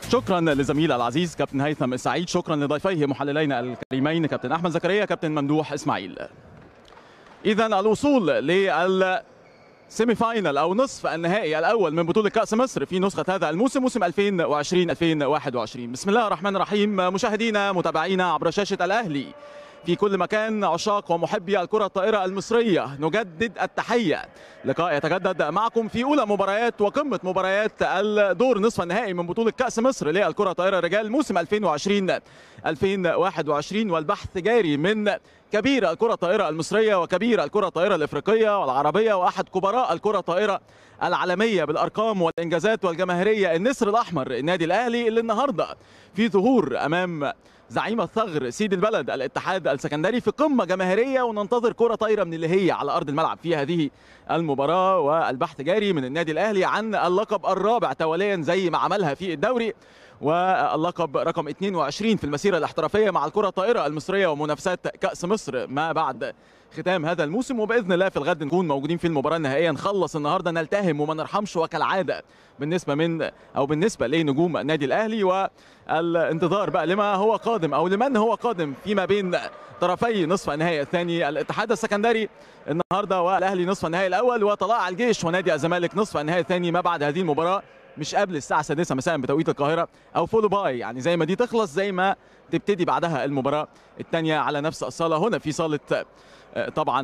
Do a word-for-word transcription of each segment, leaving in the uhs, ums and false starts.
شكرا لزميل العزيز كابتن هيثم السعيد، شكرا لضيفيه محللينا الكريمين كابتن احمد زكريا كابتن ممدوح اسماعيل. اذا الوصول لل سيمي فاينل او نصف النهائي الاول من بطوله كاس مصر في نسخه هذا الموسم موسم ألفين وعشرين ألفين وواحد وعشرين. بسم الله الرحمن الرحيم. مشاهدينا متابعينا عبر شاشه الاهلي في كل مكان، عشاق ومحبي الكره الطائره المصريه، نجدد التحيه. لقاء يتجدد معكم في اولى مباريات وقمه مباريات الدور نصف النهائي من بطوله كاس مصر للكره الطائره رجال موسم ألفين وعشرين ألفين وواحد وعشرين، والبحث جاري من كبير الكره الطائره المصريه وكبير الكره الطائره الافريقيه والعربيه واحد كبراء الكره الطائره العالميه بالارقام والانجازات والجماهيريه، النسر الاحمر النادي الاهلي، اللي النهارده في ظهور امام زعيم الثغر سيد البلد الاتحاد السكندري في قمه جماهيريه، وننتظر كره طايره من اللي هي على ارض الملعب في هذه المباراه. والبحث جاري من النادي الاهلي عن اللقب الرابع تواليا زي ما عملها في الدوري، واللقب رقم اثنين وعشرين في المسيره الاحترافيه مع الكره الطائره المصريه ومنافسات كاس مصر ما بعد ختام هذا الموسم. وباذن الله في الغد نكون موجودين في المباراه النهائيه، نخلص النهارده نلتهم وما نرحمش وكالعاده بالنسبه من او بالنسبه لنجوم النادي الاهلي، والانتظار بقى لما هو قادم او لمن هو قادم فيما بين طرفي نصف النهائي الثاني، الاتحاد السكندري النهارده والاهلي نصف النهائي الاول، وطلائع الجيش ونادي الزمالك نصف النهائي الثاني ما بعد هذه المباراه، مش قبل الساعه السادسة مساء بتوقيت القاهره، او فولو باي، يعني زي ما دي تخلص زي ما تبتدي بعدها المباراه الثانيه على نفس الصاله هنا في صاله طبعا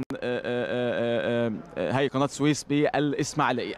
هي قناه السويس بالاسماعيليه.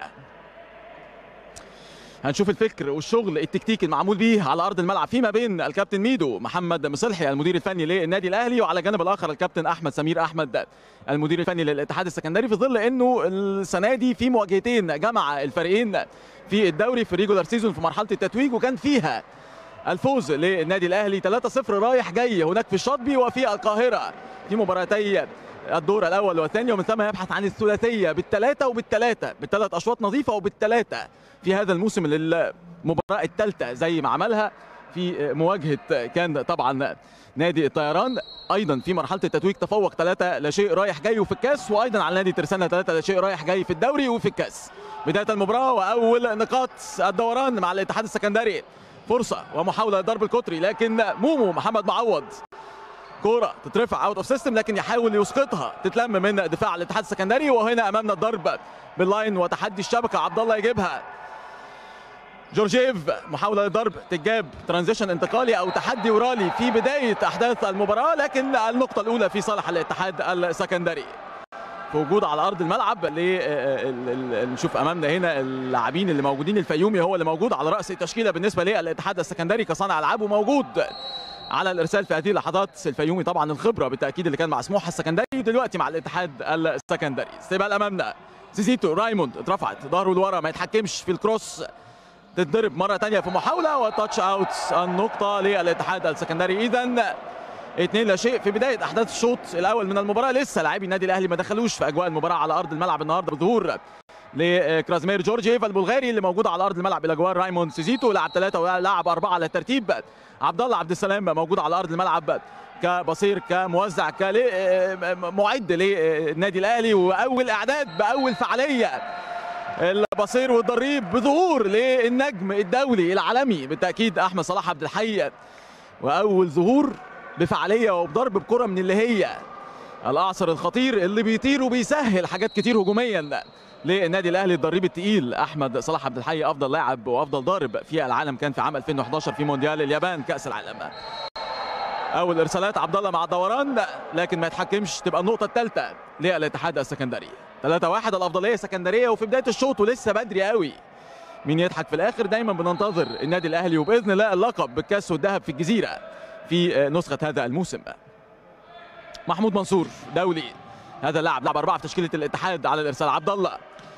هنشوف الفكر والشغل التكتيكي المعمول به على ارض الملعب فيما بين الكابتن ميدو محمد مصلحي المدير الفني للنادي الاهلي، وعلى الجانب الاخر الكابتن احمد سمير احمد المدير الفني للاتحاد السكندري، في ظل انه السنه دي في مواجهتين جمع الفريقين في الدوري في ريجولار سيزون في مرحله التتويج، وكان فيها الفوز للنادي الاهلي ثلاثة صفر رايح جاي هناك في الشاطبي وفي القاهره في مباراتي الدور الاول والثاني، ومن ثم يبحث عن الثلاثيه بالثلاثه وبالثلاثه بالثلاث اشواط نظيفه وبالثلاثه في هذا الموسم للمباراه الثالثه زي ما عملها في مواجهه كان طبعا نادي الطيران ايضا في مرحله التتويج، تفوق ثلاثة لا شيء رايح جاي وفي الكاس، وايضا على نادي ترسانة ثلاثة لا شيء رايح جاي في الدوري وفي الكاس. بدايه المباراه واول نقاط الدوران مع الاتحاد السكندري، فرصه ومحاوله ضرب القطري، لكن مومو محمد معوض كوره تترفع اوت اوف سيستم، لكن يحاول يسقطها تتلم من دفاع الاتحاد السكندري، وهنا امامنا الضرب باللاين وتحدي الشبكه، عبد الله يجيبها، جورجيف محاوله للضرب تتجاب ترانزيشن انتقالي او تحدي ورالي في بدايه احداث المباراه، لكن النقطه الاولى في صالح الاتحاد السكندري. في وجود على ارض الملعب نشوف امامنا هنا اللاعبين اللي موجودين، الفيومي هو اللي موجود على راس التشكيله بالنسبه للاتحاد السكندري كصانع العاب وموجود على الارسال في هذه اللحظات. الفيومي طبعا الخبره بالتاكيد اللي كان مع سموحه السكندري ودلوقتي مع الاتحاد السكندري. استقبال امامنا زيزيتو رايموند، اترفعت ظهره لورا ما يتحكمش في الكروس، تتضرب مره ثانيه في محاوله وتاتش اوت، النقطه للاتحاد السكندري. اذا اثنين لا شيء في بدايه احداث الشوط الاول من المباراه. لسه لاعبي النادي الاهلي ما دخلوش في اجواء المباراه على ارض الملعب النهارده بظهور لكرازمير جورجيف البلغاري اللي موجود على ارض الملعب الى جوار رايموند سيزيتو، لاعب ثلاثه ولاعب اربعه على الترتيب. عبد الله عبد السلام موجود على ارض الملعب كبصير كموزع كمعد للنادي الاهلي، واول اعداد باول فعاليه البصير والضريب بظهور للنجم الدولي العالمي بالتاكيد احمد صلاح عبد الحي، واول ظهور بفعاليه وبضرب بكره من اللي هي الاعصر الخطير اللي بيطير وبيسهل حاجات كتير هجوميا للنادي الاهلي. الضريب الثقيل احمد صلاح عبد الحي افضل لاعب وافضل ضارب في العالم كان في عام ألفين وأحد عشر في مونديال اليابان كاس العالم. اول ارسالات عبد الله مع الدوران لكن ما يتحكمش، تبقى النقطه الثالثه للاتحاد السكندري. ثلاثة واحد الافضليه سكندريه وفي بدايه الشوط ولسه بدري قوي. مين يضحك في الاخر؟ دايما بننتظر النادي الاهلي وباذن الله اللقب بالكاس والذهب في الجزيره في نسخه هذا الموسم. محمود منصور دولي، هذا اللاعب لاعب اربعه في تشكيله الاتحاد على الارسال. عبد الله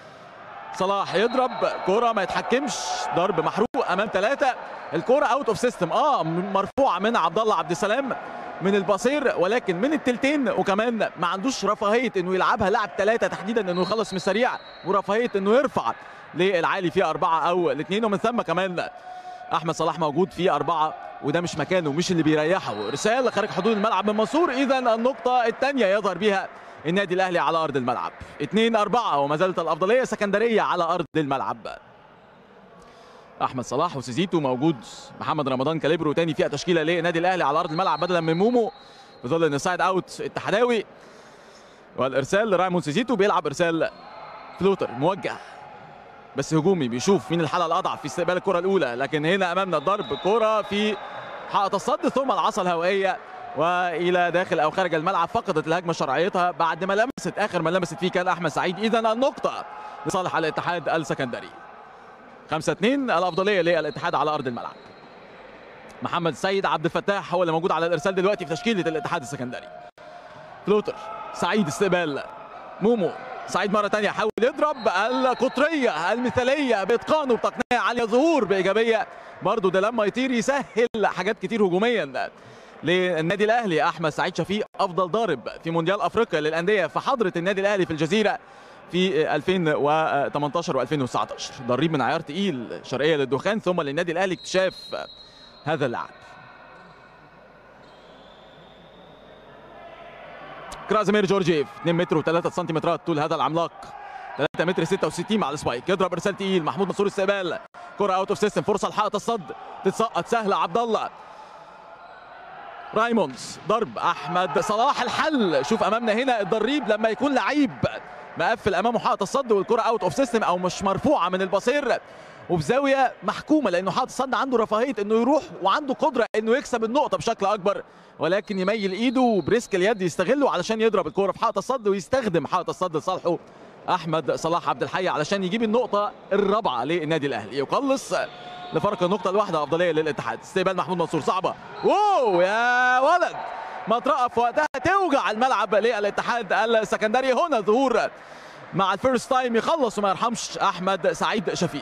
صلاح يضرب كوره ما يتحكمش، ضرب محروق امام ثلاثه، الكوره اوت اوف سيستم اه مرفوعه من عبد الله عبد السلام من البصير، ولكن من التلتين، وكمان ما عندوش رفاهيه انه يلعبها لاعب ثلاثه تحديدا انه يخلص من السريع، ورفاهيه انه يرفع للعالي في اربعه او الاثنين، ومن ثم كمان احمد صلاح موجود في اربعه وده مش مكانه مش اللي بيريحه. ارسال خارج حدود الملعب من منصور، اذا النقطه الثانيه يظهر بها النادي الاهلي على ارض الملعب. اثنين أربعة وما زالت الافضليه سكندريه على ارض الملعب. احمد صلاح وسيزيتو موجود، محمد رمضان كاليبرو تاني فيها تشكيله للنادي الاهلي على ارض الملعب بدلا من مومو في ظل ان سايد اوت التحداوي. والارسال لرايمون سيزيتو بيلعب ارسال فلوتر موجه بس هجومي، بيشوف مين الحلقه الاضعف في استقبال الكره الاولى، لكن هنا امامنا الضرب كره في حائط الصد ثم العصا الهوائيه والى داخل او خارج الملعب. فقدت الهجمه شرعيتها بعد ما لمست، اخر ما لمست فيه كان احمد سعيد. اذا النقطه لصالح الاتحاد السكندري. خمسة اثنين الافضليه للاتحاد على ارض الملعب. محمد سيد عبد الفتاح هو اللي موجود على الارسال دلوقتي في تشكيله الاتحاد السكندري. فلوتر سعيد استقبال مومو، سعيد مره ثانيه حاول يضرب القطريه المثاليه باتقان وبتقنيه عاليه، ظهور بايجابيه برضه ده لما يطير يسهل حاجات كتير هجوميا للنادي الاهلي. احمد سعيد شفيق افضل ضارب في مونديال افريقيا للانديه في حضره النادي الاهلي في الجزيره في ألفين وثمانية عشر وألفين وتسعة عشر. ضريب من عيار تقيل، شرقيه للدخان ثم للنادي الاهلي اكتشاف هذا اللاعب. كرازيمير جورجيف اثنين متر و3 سنتيمترات طول هذا العملاق، ثلاثة متر ستة وستين مع السبايك، يضرب ارسال تقيل. محمود منصور استقبال كره اوت اوف سيستم، فرصه لحائط الصد تتسقط سهله. عبد الله رايموندز ضرب احمد صلاح الحل. شوف امامنا هنا الضريب لما يكون لعيب مقفل امامه حائط الصد والكره اوت اوف سيستم او مش مرفوعه من البصير وفي زاويه محكومه، لانه حائط الصد عنده رفاهيه انه يروح وعنده قدره انه يكسب النقطه بشكل اكبر، ولكن يميل ايده وبريسك اليد يستغله علشان يضرب الكره في حائط الصد ويستخدم حائط الصد لصالحه احمد صلاح عبد الحي علشان يجيب النقطه الرابعه للنادي الاهلي، يقلص لفرق النقطه الواحده افضليه للاتحاد. استقبال محمود منصور صعبه، واو يا ولد مطرقه في وقتها توجع الملعب للاتحاد السكندري. هنا ظهور مع الفيرست تايم يخلص وما يرحمش احمد سعيد شفيق.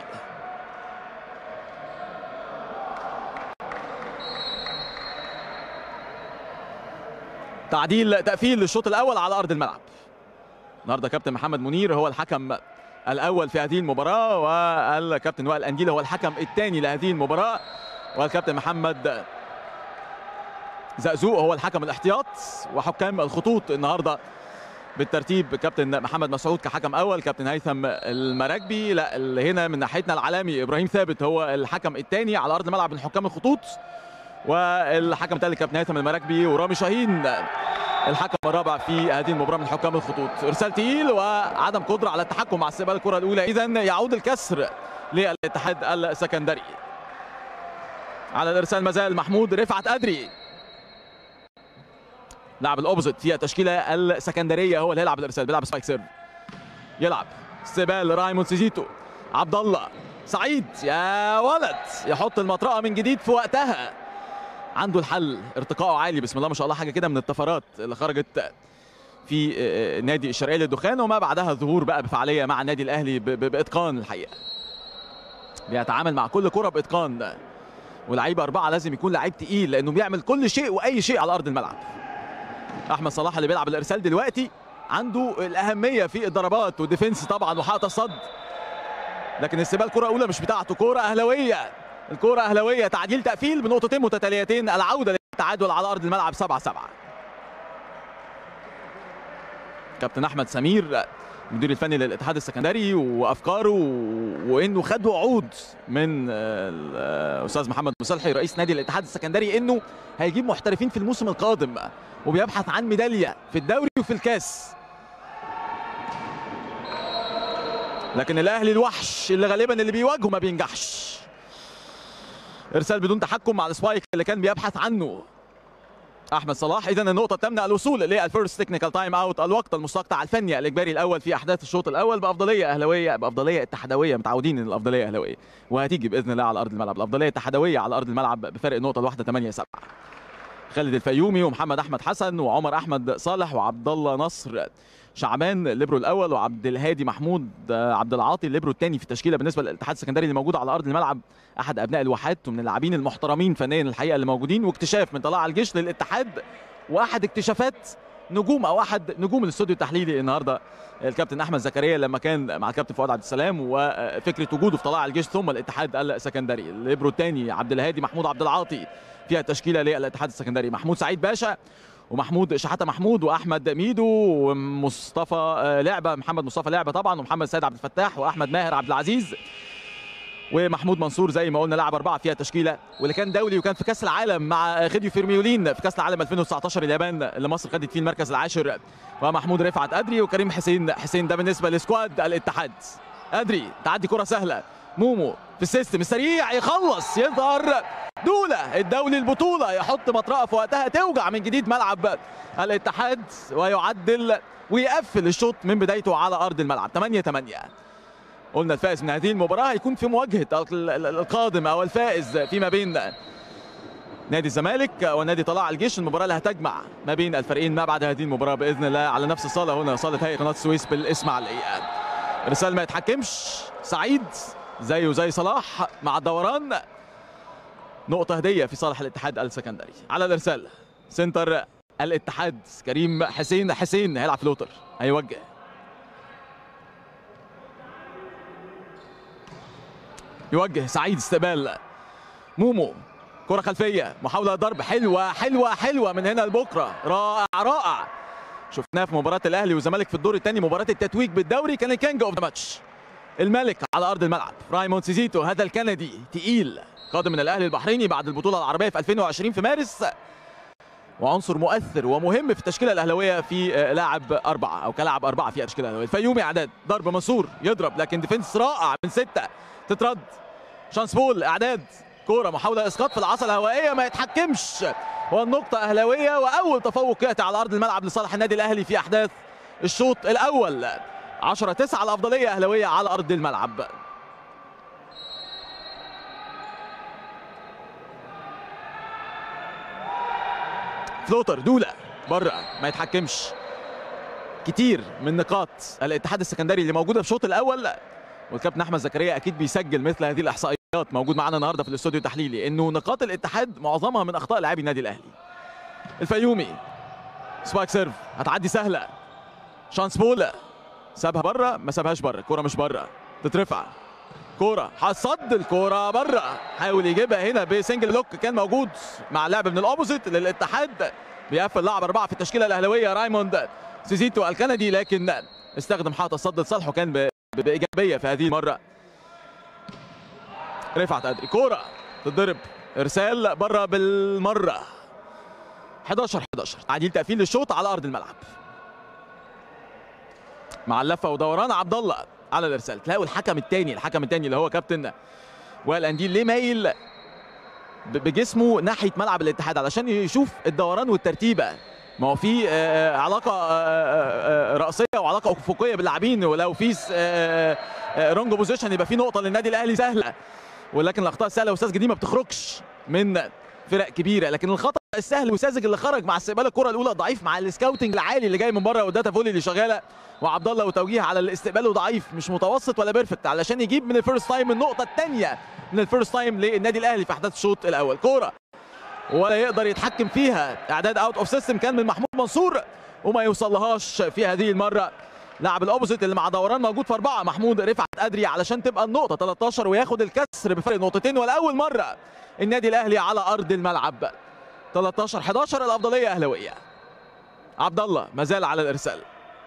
تعديل تقفيل للشوط الاول على ارض الملعب. النهارده كابتن محمد منير هو الحكم الاول في هذه المباراه، والكابتن وائل انديل هو الحكم الثاني لهذه المباراه، والكابتن محمد زقزوق هو الحكم الاحتياط. وحكام الخطوط النهارده بالترتيب كابتن محمد مسعود كحكم اول، كابتن هيثم المراكبي، لا اللي هنا من ناحيتنا العالمي ابراهيم ثابت هو الحكم الثاني على ارض الملعب من حكام الخطوط، والحكم الثالث كابتن هيثم المراكبي، ورامي شاهين الحكم الرابع في هذه المباراه من حكام الخطوط. ارسال تقيل وعدم قدره على التحكم مع استقبال الكره الاولى، اذا يعود الكسر للاتحاد السكندري. على الارسال مازال محمود رفعت قدري، لاعب الاوبوزيت فيها تشكيله السكندريه هو اللي هيلعب الارسال، بيلعب سبايك سيرف، يلعب استقبال رايمون سيزيتو. عبد الله سعيد يا ولد يحط المطرقه من جديد في وقتها، عنده الحل، ارتقائه عالي بسم الله ما شاء الله، حاجه كده من الطفرات اللي خرجت في نادي الشرقيه للدخان، وما بعدها ظهور بقى بفعاليه مع النادي الاهلي باتقان. الحقيقه بيتعامل مع كل كره باتقان، ولعيبه اربعه لازم يكون لعيب تقيل لانه بيعمل كل شيء واي شيء على ارض الملعب. احمد صلاح اللي بيلعب الارسال دلوقتي عنده الاهميه في الضربات والديفنس طبعا وحائط الصد، لكن استقبال كره اولى مش بتاعته، كره اهلاويه، الكره اهلاويه، تعديل تقفيل بنقطتين متتاليتين، العوده للتعادل على ارض الملعب سبعة سبعة. كابتن احمد سمير المدير الفني للاتحاد السكندري وافكاره وانه خد وعود من الاستاذ محمد مصلحي رئيس نادي الاتحاد السكندري انه هيجيب محترفين في الموسم القادم، وبيبحث عن ميداليه في الدوري وفي الكاس. لكن الاهلي الوحش اللي غالبا اللي بيواجهه ما بينجحش. ارسال بدون تحكم مع السبايك اللي كان بيبحث عنه احمد صلاح. اذا النقطه تمنع الوصول للفيرست تكنيكال تايم اوت، الوقت المستقطع الفني الاجباري الاول في احداث الشوط الاول بافضليه اهلاويه، بافضليه اتحادويه، متعودين ان الافضليه اهلاويه وهتيجي باذن الله على ارض الملعب. الافضليه اتحادويه على ارض الملعب بفرق النقطه الواحده ثمانية سبعة. خالد الفيومي ومحمد احمد حسن وعمر احمد صالح وعبد الله نصر شعبان الليبرو الاول، وعبد الهادي محمود عبد العاطي الليبرو الثاني في التشكيله بالنسبه للاتحاد السكندري اللي موجود على ارض الملعب، احد ابناء الواحات ومن اللاعبين المحترمين فنيا الحقيقه اللي موجودين، واكتشاف من طلائع الجيش للاتحاد، واحد اكتشافات نجوم او احد نجوم الاستوديو التحليلي النهارده الكابتن احمد زكريا لما كان مع الكابتن فؤاد عبد السلام، وفكره وجوده في طلائع الجيش ثم الاتحاد السكندري. الليبرو الثاني عبد الهادي محمود عبد العاطي فيها تشكيله للاتحاد السكندري، محمود سعيد باشا ومحمود شحاته محمود واحمد ميدو ومصطفى لعبه، محمد مصطفى لعبه طبعا، ومحمد سيد عبد الفتاح واحمد ماهر عبد العزيز ومحمود منصور زي ما قلنا لاعب اربعه فيها تشكيله، واللي كان دولي وكان في كاس العالم مع خيديو فيرميولين في كاس العالم ألفين وتسعتاشر اليابان اللي مصر خدت فيه المركز العاشر. ومحمود رفعت ادري وكريم حسين حسين ده بالنسبه لسكواد الاتحاد. ادري تعدي كره سهله، مومو في السيستم السريع يخلص، يظهر دوله الدولي البطوله يحط مطرقه في وقتها توجع من جديد ملعب الاتحاد ويعدل ويقفل الشوط من بدايته على ارض الملعب. ثمانية ثمانية. قلنا الفائز من هذه المباراه هيكون في مواجهه القادم او الفائز فيما بين نادي الزمالك ونادي طلائع الجيش، المباراه اللي هتجمع ما بين الفريقين ما بعد هذه المباراه باذن الله على نفس الصاله هنا صاله هيئه قناه السويس بالاسماعيليه. ارسال ما يتحكمش، سعيد زيه زي صلاح مع الدوران، نقطه هديه في صالح الاتحاد السكندري. على الارسال سنتر الاتحاد كريم حسين حسين هيلعب فلوتر، هيوجه يوجه سعيد، استقبال مومو، كرة خلفية، محاولة ضرب حلوة حلوة حلوة من هنا لبكرة، رائع رائع. شفناه في مباراة الأهلي والزمالك في الدور الثاني، مباراة التتويج بالدوري، كان الكينج اوف ذا ماتش. الملك على أرض الملعب، رايموند سيزيتو هذا الكندي تقيل، قادم من الأهلي البحريني بعد البطولة العربية في ألفين وعشرين في مارس، وعنصر مؤثر ومهم في التشكيلة الأهلاوية في لاعب أربعة أو كلاعب أربعة في التشكيلة الأهلاوية. الفيومي إعداد، ضرب منصور يضرب لكن ديفنس رائع من ستة، تترد. شانس بول اعداد، كوره محاوله اسقاط في العصا الهوائيه ما يتحكمش، والنقطه اهلاويه واول تفوق ياتي على ارض الملعب لصالح النادي الاهلي في احداث الشوط الاول. عشرة تسعة الافضليه اهلاويه على ارض الملعب. فلوتر دوله بره ما يتحكمش. كتير من نقاط الاتحاد السكندري اللي موجوده في الشوط الاول، والكابتن احمد زكريا اكيد بيسجل مثل هذه الاحصائيات، موجود معانا النهارده في الاستوديو التحليلي، انه نقاط الاتحاد معظمها من اخطاء لاعبي النادي الاهلي. الفيومي سبايك سيرف هتعدي سهله، شانس بولا سابها بره، ما سابهاش بره، الكوره مش بره، تترفع كوره، هتصد الكوره بره، حاول يجيبها هنا بسنجل لوك كان موجود مع لعب من الاوبوزيت للاتحاد، بيقفل لاعب اربعه في التشكيله الاهلاويه رايموند سيزيتو الكندي، لكن استخدم حائط الصد لصالحه كان بايجابيه في هذه المره. رفعت ادري، كوره تضرب، ارسال بره بالمره. حداشر حداشر، تعديل تقفيل للشوط على ارض الملعب مع اللفه ودوران عبد الله على الارسال. تلاقوا الحكم الثاني الحكم الثاني اللي هو كابتن وائل قنديل ليه مايل بجسمه ناحيه ملعب الاتحاد علشان يشوف الدوران والترتيبه، ما هو في علاقه راسيه وعلاقه افقيه باللاعبين، ولو في رونج بوزيشن يبقى في نقطه للنادي الاهلي سهله، ولكن الاخطاء السهله والساذجه دي ما بتخرجش من فرق كبيره، لكن الخطا السهل والساذج اللي خرج مع استقبال الكره الاولى ضعيف، مع السكاوتنج العالي اللي جاي من بره والداتا فولي اللي شغاله، وعبد الله وتوجيه على الاستقبال ضعيف مش متوسط ولا بيرفكت علشان يجيب من الفيرست تايم النقطه الثانيه من الفيرست تايم للنادي الاهلي في احداث الشوط الاول. كوره ولا يقدر يتحكم فيها، اعداد اوت اوف سيستم كان من محمود منصور وما يوصلهاش في هذه المره لاعب الاوبوزيت اللي مع دوران موجود في اربعه محمود رفعت ادري علشان تبقى النقطه تلتاشر وياخد الكسر بفرق نقطتين، ولاول مره النادي الاهلي على ارض الملعب. تلتاشر حداشر الافضليه اهلاويه. عبد الله ما زال على الارسال،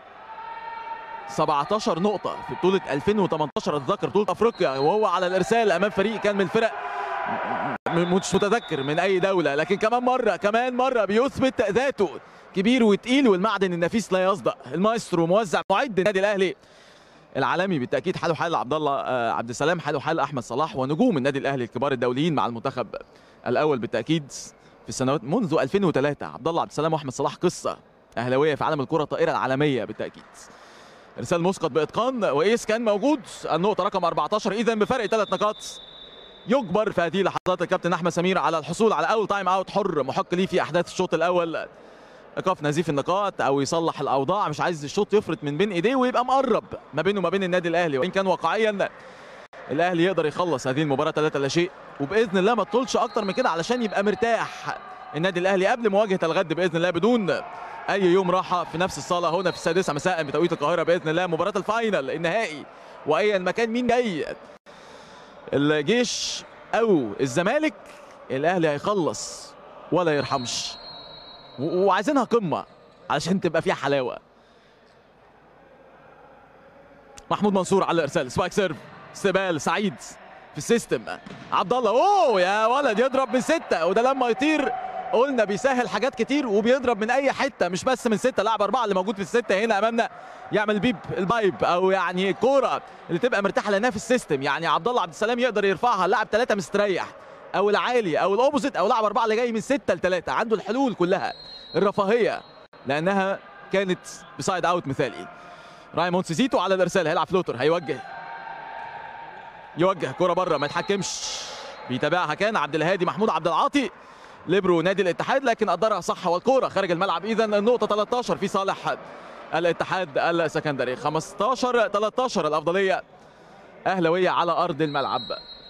سبعتاشر نقطه في بطوله ألفين وتمنتاشر، اتذكر بطوله افريقيا وهو على الارسال امام فريق كان من الفرق مش متذكر من اي دوله، لكن كمان مره كمان مره بيثبت ذاته، كبير وتقيل والمعدن النفيس لا يصدأ. المايسترو موزع معد النادي الاهلي العالمي بالتاكيد، حاله حال عبد الله عبد السلام، حاله حال احمد صلاح، ونجوم النادي الاهلي الكبار الدوليين مع المنتخب الاول بالتاكيد في السنوات منذ ألفين وثلاثة. عبد الله عبد السلام واحمد صلاح قصه اهلاويه في عالم الكره الطائره العالميه بالتاكيد. ارسال مسقط باتقان وايس كان موجود، النقطه رقم أربعتاشر، اذا بفرق ثلاث نقاط. يجبر في هذه اللحظات الكابتن احمد سمير على الحصول على اول تايم اوت حر محق ليه في احداث الشوط الاول، ايقاف نزيف النقاط او يصلح الاوضاع، مش عايز الشوط يفرط من بين ايديه ويبقى مقرب ما بينه وما بين النادي الاهلي، وان كان واقعيا الاهلي يقدر يخلص هذه المباراه ثلاثة لا شيء، وباذن الله ما تطولش اكتر من كده علشان يبقى مرتاح النادي الاهلي قبل مواجهه الغد باذن الله، بدون اي يوم راحه في نفس الصاله هنا في السادسه مساء بتوقيت القاهره باذن الله، مباراه الفاينل النهائي، وايا مكان مين جاي الجيش او الزمالك الاهلي هيخلص ولا يرحمش، وعايزينها قمه علشان تبقى فيها حلاوه. محمود منصور على الارسال، سبايك سيرف، استقبال سعيد في السيستم. عبد الله اوه يا ولد يضرب من سته، وده لما يطير قلنا بيسهل حاجات كتير وبيضرب من اي حته مش بس من سته. لاعب اربعه اللي موجود في السته هنا امامنا يعمل بيب البايب او يعني الكوره اللي تبقى مرتاحه لانها في السيستم. يعني عبد الله عبد السلام يقدر يرفعها لاعب ثلاثه مستريح او العالي او الاوبوزيت او لاعب اربعه اللي جاي من سته لثلاثه، عنده الحلول كلها الرفاهيه لانها كانت بسايد اوت مثالي. رايموند سيزيتو على الارسال هيلعب فلوتر، هيوجه يوجه كوره بره ما يتحكمش، بيتابعها كان عبد الهادي محمود عبد العاطي ليبرو نادي الاتحاد لكن قدرها صح والكوره خارج الملعب. اذا النقطه ثلاثة عشر في صالح الاتحاد السكندري، خمسة عشر ثلاثة عشر الافضليه اهلاويه على ارض الملعب.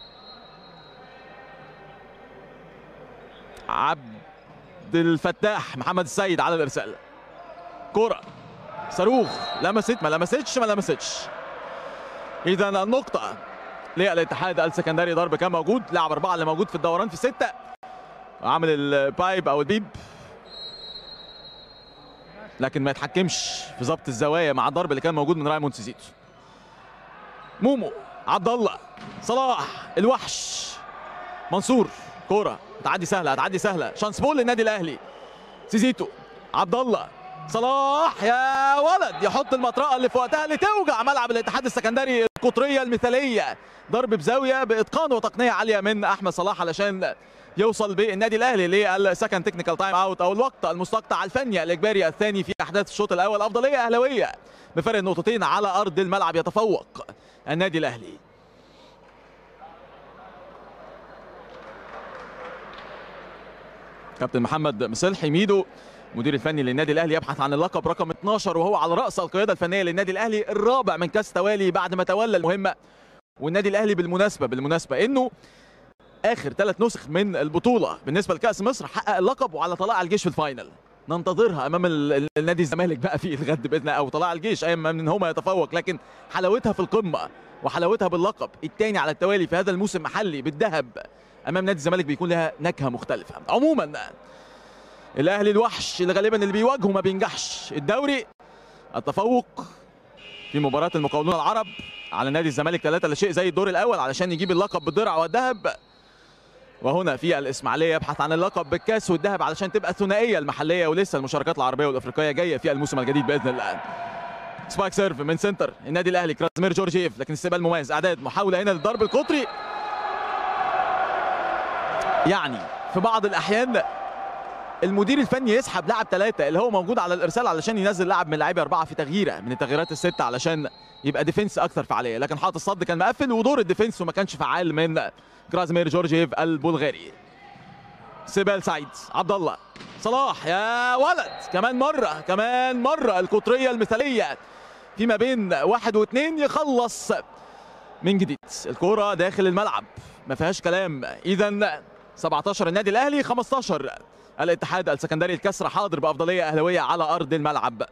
عبد الفتاح محمد السيد على الارسال، كوره صاروخ لمست ما لمستش ما لمستش. اذا النقطه للاتحاد السكندري، ضرب كان موجود، لاعب اربعه اللي موجود في الدوران في سته عامل البايب او البيب لكن ما يتحكمش في ضبط الزوايا مع الضرب اللي كان موجود من رايموند سيزيتو. مومو عبد الله صلاح الوحش منصور، كوره هتعدي سهله هتعدي سهله، شانس بول للنادي الاهلي. سيزيتو عبد الله صلاح يا ولد يحط المطرقه اللي في وقتها اللي توجع ملعب الاتحاد السكندري، القطريه المثاليه، ضرب بزاويه باتقان وتقنيه عاليه من احمد صلاح علشان يوصل بالنادي الاهلي للسكند تكنيكال تايم اوت او الوقت المستقطع الفني الاجباري الثاني في احداث الشوط الاول. افضليه اهلاويه بفرق نقطتين على ارض الملعب، يتفوق النادي الاهلي. كابتن محمد مصلحي ميدو مدير الفني للنادي الاهلي يبحث عن اللقب رقم اثناشر وهو على راس القياده الفنيه للنادي الاهلي، الرابع من كاس توالي بعد ما تولى المهمه. والنادي الاهلي بالمناسبه بالمناسبه انه اخر ثلاث نسخ من البطوله بالنسبه لكاس مصر حقق اللقب وعلى طلائع الجيش في الفاينل. ننتظرها امام النادي الزمالك بقى في الغد باذن الله، او طلائع الجيش ايا من هما يتفوق، لكن حلاوتها في القمه وحلاوتها باللقب الثاني على التوالي في هذا الموسم محلي بالذهب امام نادي الزمالك بيكون لها نكهه مختلفه. عموما الاهلي الوحش اللي غالبا اللي بيواجهه ما بينجحش. الدوري التفوق في مباراه المقاولون العرب على نادي الزمالك ثلاثة لا شيء زي الدور الاول علشان يجيب اللقب بالدرع والذهب، وهنا في الاسماعيليه يبحث عن اللقب بالكاس والذهب علشان تبقى الثنائيه المحليه، ولسه المشاركات العربيه والافريقيه جايه في الموسم الجديد باذن الله. سبايك سيرف من سنتر النادي الاهلي كرازمير جورجيف، لكن استقبال مميز، اعداد محاوله هنا للضرب القطري. يعني في بعض الاحيان المدير الفني يسحب لاعب ثلاثه اللي هو موجود على الارسال علشان ينزل لاعب من لاعبي اربعه في تغييره من التغييرات السته علشان يبقى ديفنس اكثر فعاليه، لكن حاطط الصد كان مقفل ودور الديفنس وما كانش فعال من كرازمير جورجيف البلغاري. سيبال سعيد عبد الله صلاح يا ولد كمان مره كمان مره القطريه المثاليه فيما بين واحد واثنين يخلص من جديد. الكوره داخل الملعب ما فيهاش كلام. اذا سبعة عشر النادي الاهلي، خمسة عشر الاتحاد السكندري. الكسر حاضر بافضليه اهلاويه على ارض الملعب.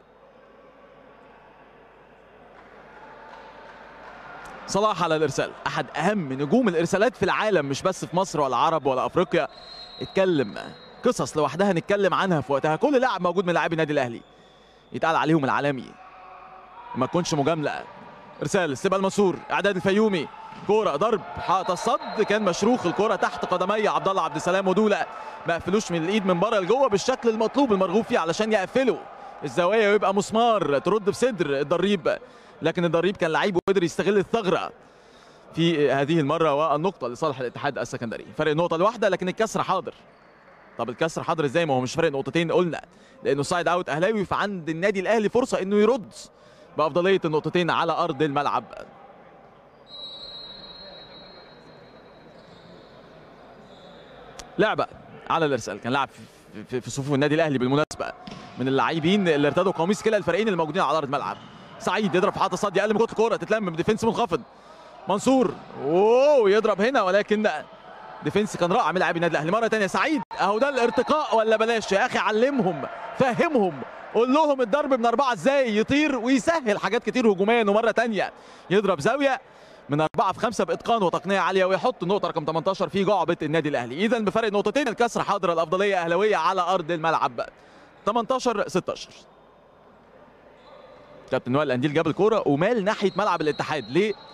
صلاح على الارسال، احد اهم نجوم الارسالات في العالم مش بس في مصر ولا عرب ولا افريقيا. اتكلم قصص لوحدها نتكلم عنها في وقتها. كل لاعب موجود من لاعبي النادي الاهلي يتقال عليهم العالمي ما تكونش مجامله. ارسال استقبال منصور، اعداد الفيومي، كوره ضرب حاطط الصد كان مشروخ، الكوره تحت قدمي عبد الله عبد السلام ودوله ما قفلوش من الايد من بره لجوه بالشكل المطلوب المرغوب فيه علشان يقفلوا الزوايا ويبقى مسمار ترد بصدر الضريب، لكن الضريب كان لعيب وقدر يستغل الثغره في هذه المره والنقطه لصالح الاتحاد السكندري. فرق نقطه لوحده لكن الكسر حاضر. طب الكسر حاضر ازاي؟ ما هو مش فرق نقطتين قلنا لانه سايد اوت اهلاوي، فعند النادي الاهلي فرصه انه يرد بافضليه النقطتين على ارض الملعب. لعبه على الارسال، كان لاعب في, في صفوف النادي الاهلي بالمناسبه من اللاعبين اللي ارتدوا قميص كلا الفريقين الموجودين على ارض الملعب. سعيد يضرب في حاطه صد اقل من كره الكوره تتلم بديفنس منخفض. منصور اوه يضرب هنا ولكن ديفنس كان رائع من لاعبي النادي الاهلي. مره ثانيه سعيد، اهو ده الارتقاء ولا بلاش يا اخي؟ علمهم فهمهم قول لهم الضرب من اربعه ازاي يطير ويسهل حاجات كتير هجوميا. ومره ثانيه يضرب زاويه من أربعة في خمسة بإتقان وتقنية عالية ويحط النقطة رقم ثمانية عشر في جعبة النادي الأهلي. إذا بفرق نقطتين الكسر حاضر، الأفضلية أهلاوية على أرض الملعب. ثمانية عشر ستة عشر. كابتن وائل الأنديل جاب الكورة ومال ناحية ملعب الاتحاد. ليه؟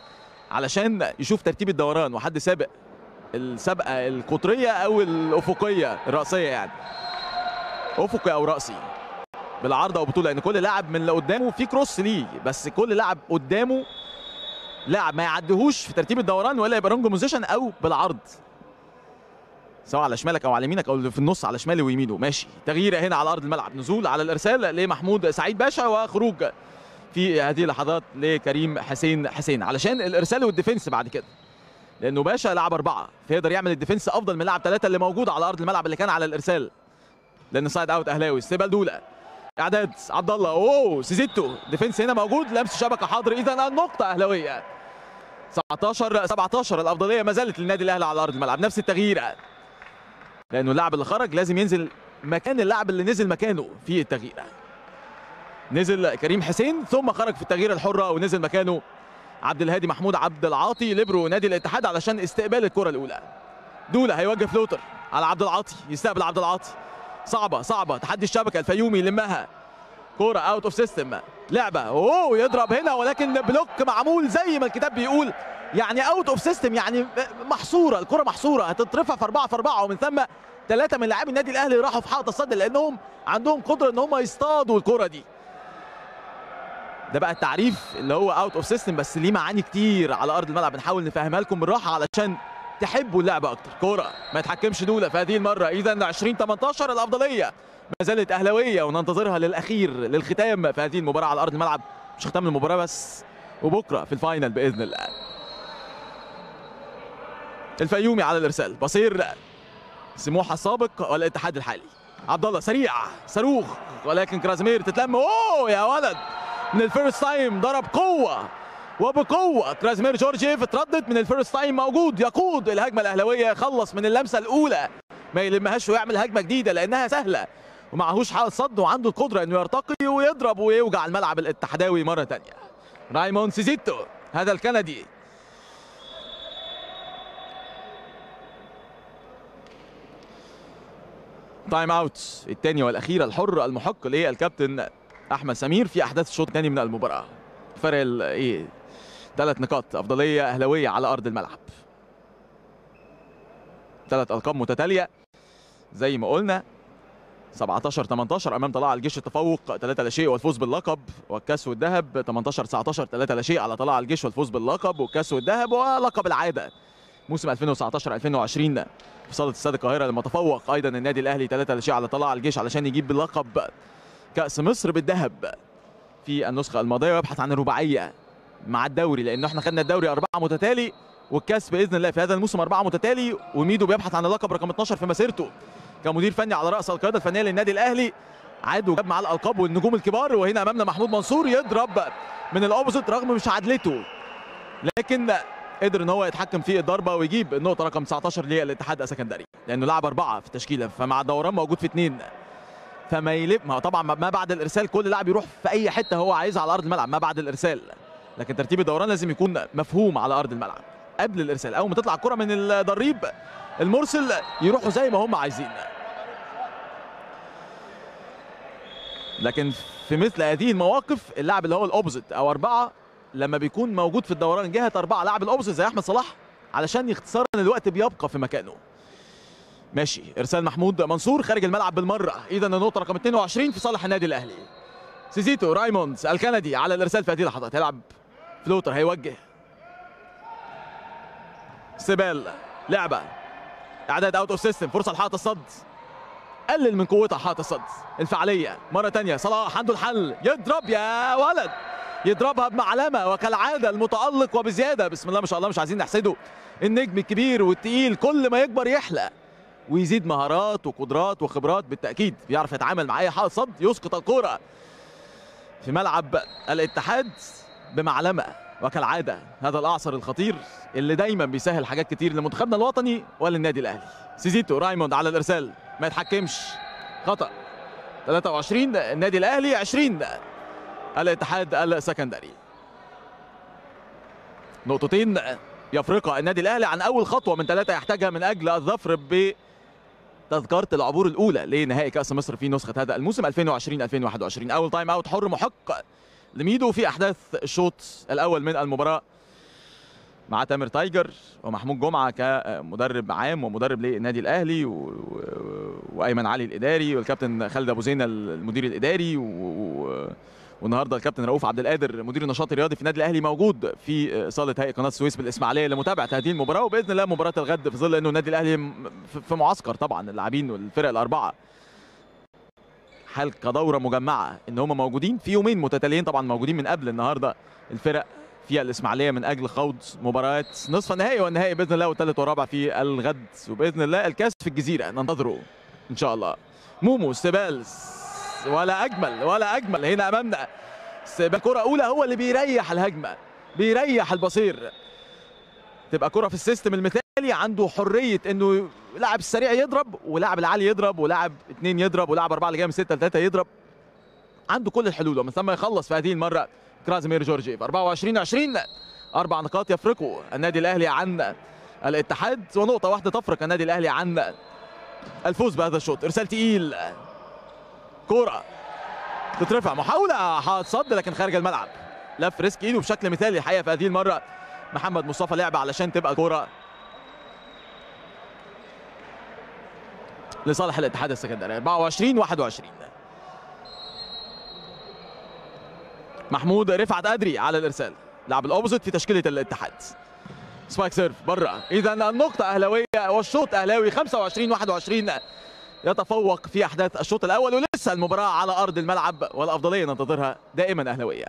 علشان يشوف ترتيب الدوران وحد سابق السابقه القطريه او الافقيه الراسيه، يعني افقي او راسي بالعرض او بطوله، لان كل لاعب من اللي قدامه في كروس ليه، بس كل لاعب قدامه لاعب ما يعديهوش في ترتيب الدوران ولا يبقى رونج بوزيشن او بالعرض، سواء على شمالك او على يمينك او في النص على شماله ويمينه. ماشي، تغييره هنا على ارض الملعب، نزول على الارسال لمحمود سعيد باشا وخروج في هذه اللحظات لكريم حسين حسين علشان الارسال والديفنس بعد كده، لانه باشا لعب اربعه فيقدر يعمل الديفنس افضل من لاعب ثلاثه اللي موجود على ارض الملعب اللي كان على الارسال، لان سايد اوت اهلاوي. استقبال دوله، اعداد عبد الله، اوه سيزيتو، ديفنس هنا موجود، لمس شبكه حاضر، اذا النقطه اهلاويه. تسعتاشر سبعتاشر الافضليه ما زالت للنادي الاهلي على ارض الملعب. نفس التغيير، لانه اللاعب اللي خرج لازم ينزل مكان اللاعب اللي نزل مكانه في التغيير. نزل كريم حسين ثم خرج في التغيير الحره ونزل مكانه عبد الهادي محمود عبد العاطي ليبرو نادي الاتحاد علشان استقبال الكره الاولى. دوله هيوجه فلوتر على عبد العاطي، يستقبل عبد العاطي، صعبه صعبه، تحدي الشبكه، الفيومي يلمها، كوره اوت اوف سيستم، لعبه اوه يضرب هنا ولكن بلوك معمول زي ما الكتاب بيقول، يعني اوت اوف سيستم، يعني محصوره الكره، محصوره هتترفع في أربعة في أربعة، ومن ثم ثلاثه من لاعبي النادي الاهلي راحوا في حائط الصد لانهم عندهم قدره ان هم يصطادوا الكره دي. ده بقى التعريف اللي هو اوت اوف سيستم، بس ليه معاني كتير على ارض الملعب بنحاول نفهمها لكم بالراحه علشان تحبوا اللعبه اكتر. كوره ما يتحكمش دوله في هذه المره، اذا عشرين تمنتاشر الافضليه ما زالت اهلاويه وننتظرها للاخير للختام في هذه المباراه على ارض الملعب، مش ختام المباراه بس، وبكره في الفاينل باذن الله. الفيومي على الارسال، بصير سموحه السابق والاتحاد الحالي. عبد الله سريع صاروخ ولكن كرازمير تتلم، اوه يا ولد من الفيرست تايم ضرب قوه وبقوه، كرازمير جورجيف اتردد من الفيرست تايم، موجود يقود الهجمه الاهلاويه، خلص من اللمسه الاولى ما يلمهاش ويعمل هجمه جديده لانها سهله ومعهوش حائط صد وعنده القدره انه يرتقي ويضرب ويوجع الملعب الاتحداوي مره ثانيه. رايموند سيزيتو هذا الكندي، تايم اوت الثاني والاخير الحر المحق للكابتن احمد سمير في احداث الشوط الثاني من المباراه. فرق ايه ثلاث نقاط، افضليه اهلاويه على ارض الملعب، ثلاث القاب متتاليه زي ما قلنا، سبعتاشر تمنتاشر امام طلائع الجيش التفوق ثلاثة لا شيء والفوز باللقب والكاس والذهب، تمنتاشر تسعتاشر ثلاثة لا شيء على طلائع الجيش والفوز باللقب والكاس والذهب ولقب العاده موسم ألفين وتسعتاشر ألفين وعشرين في صاله استاد القاهره، لما تفوق ايضا النادي الاهلي ثلاثة لا شيء على طلائع الجيش علشان يجيب لقب كاس مصر بالذهب في النسخه الماضيه ويبحث عن الرباعيه مع الدوري، لانه احنا خدنا الدوري اربعه متتالي والكاس باذن الله في هذا الموسم اربعه متتالي، وميدو بيبحث عن اللقب رقم اتناشر في مسيرته كمدير فني على راس القياده الفنيه للنادي الاهلي، عاد وجاب معاه الالقاب والنجوم الكبار. وهنا امامنا محمود منصور يضرب من الاوبوزيت رغم مش عدلته، لكن قدر ان هو يتحكم في الضربه ويجيب النقطه رقم تسعتاشر للاتحاد السكندري، لانه لعب اربعه في التشكيله فمع الدوران موجود في اثنين، فما يلب ما طبعا ما بعد الارسال كل لاعب يروح في اي حته هو عايزها على ارض الملعب ما بعد الارسال، لكن ترتيب الدوران لازم يكون مفهوم على ارض الملعب. قبل الارسال اول ما تطلع الكره من الضريب المرسل يروحوا زي ما هم عايزين، لكن في مثل هذه المواقف اللاعب اللي هو الاوبوزيت او اربعه لما بيكون موجود في الدوران جهه اربعه لاعب الاوبوزيت زي احمد صلاح علشان اختصارا الوقت بيبقى في مكانه. ماشي، ارسال محمود منصور خارج الملعب بالمره، اذا النقطه رقم اتنين وعشرين في صالح النادي الاهلي. سيزيتو رايموند الكندي على الارسال في هذه اللحظات، هيلعب فلوتر، هيوجه سيبال، لعبه اعداد اوت اوف سيستم، فرصه لحائط الصد، قلل من قوتها حائط الصد، الفعاليه مره ثانيه، صلاح عنده الحل، يضرب يا ولد، يضربها بمعلمه وكالعاده المتالق وبزياده، بسم الله ما شاء الله، مش عايزين نحسده، النجم الكبير والتقيل كل ما يكبر يحلى ويزيد مهارات وقدرات وخبرات، بالتاكيد بيعرف يتعامل مع اي حائط صد، يسقط الكره في ملعب الاتحاد بمعلمه وكالعاده، هذا الاعصر الخطير اللي دايما بيسهل حاجات كتير لمنتخبنا الوطني وللنادي الاهلي. سيزيتو رايموند على الارسال ما يتحكمش، خطا، ثلاثة وعشرين النادي الاهلي، عشرين الاتحاد السكندري. نقطتين يفرقها النادي الاهلي عن اول خطوه من ثلاثه يحتاجها من اجل الظفر بتذكره العبور الاولى لنهائي كاس مصر في نسخه هذا الموسم ألفين وعشرين ألفين وواحد وعشرين. اول تايم اوت حر محق لميدو في احداث الشوط الاول من المباراه مع تامر تايجر ومحمود جمعه كمدرب عام ومدرب للنادي الاهلي، و... و... وايمن علي الاداري، والكابتن خالد ابو زينه المدير الاداري، و... و... والنهارده الكابتن رؤوف عبد القادر مدير النشاط الرياضي في النادي الاهلي موجود في صاله هيئه قناه السويس بالاسماعيليه لمتابعه هذه المباراه، وباذن الله مباراه الغد في ظل انه النادي الاهلي في معسكر طبعا اللاعبين والفرق الاربعه حال كدوره مجمعه ان هم موجودين في يومين متتاليين، طبعا موجودين من قبل النهارده الفرق في الاسماعيليه من اجل خوض مباريات نصف النهائي والنهائي باذن الله والثالث والرابع في الغد، وباذن الله الكاس في الجزيره ننتظره ان شاء الله. مومو استقبال ولا اجمل ولا اجمل هنا امامنا، استقبال كره اولى هو اللي بيريح الهجمه بيريح البصير، تبقى كره في السيستم المثالي عنده حريه انه لاعب السريع يضرب ولاعب العالي يضرب ولاعب اثنين يضرب ولاعب اربعه اللي جاي من سته لثلاثه يضرب، عنده كل الحلول ومن ثم يخلص في هذه المره كرازيمير جورجيف. أربعة وعشرين عشرين اربع نقاط يفرقوا النادي الاهلي عن الاتحاد ونقطه واحده تفرق النادي الاهلي عن الفوز بهذا الشوط. ارسال تقيل، كوره تترفع، محاوله هتصد لكن خارج الملعب، لف ريسك ايده بشكل مثالي الحقيقه في هذه المره محمد مصطفى لعبه علشان تبقى كوره لصالح الاتحاد السكندري. أربعة وعشرين واحد وعشرين محمود رفعت أدري على الارسال، لاعب الاوبوزيت في تشكيله الاتحاد. سبايك سيرف بره، اذا النقطه اهلاويه والشوط اهلاوي. خمسة وعشرين واحد وعشرين يتفوق في احداث الشوط الاول، ولسه المباراه على ارض الملعب والافضليه ننتظرها دائما اهلاويه.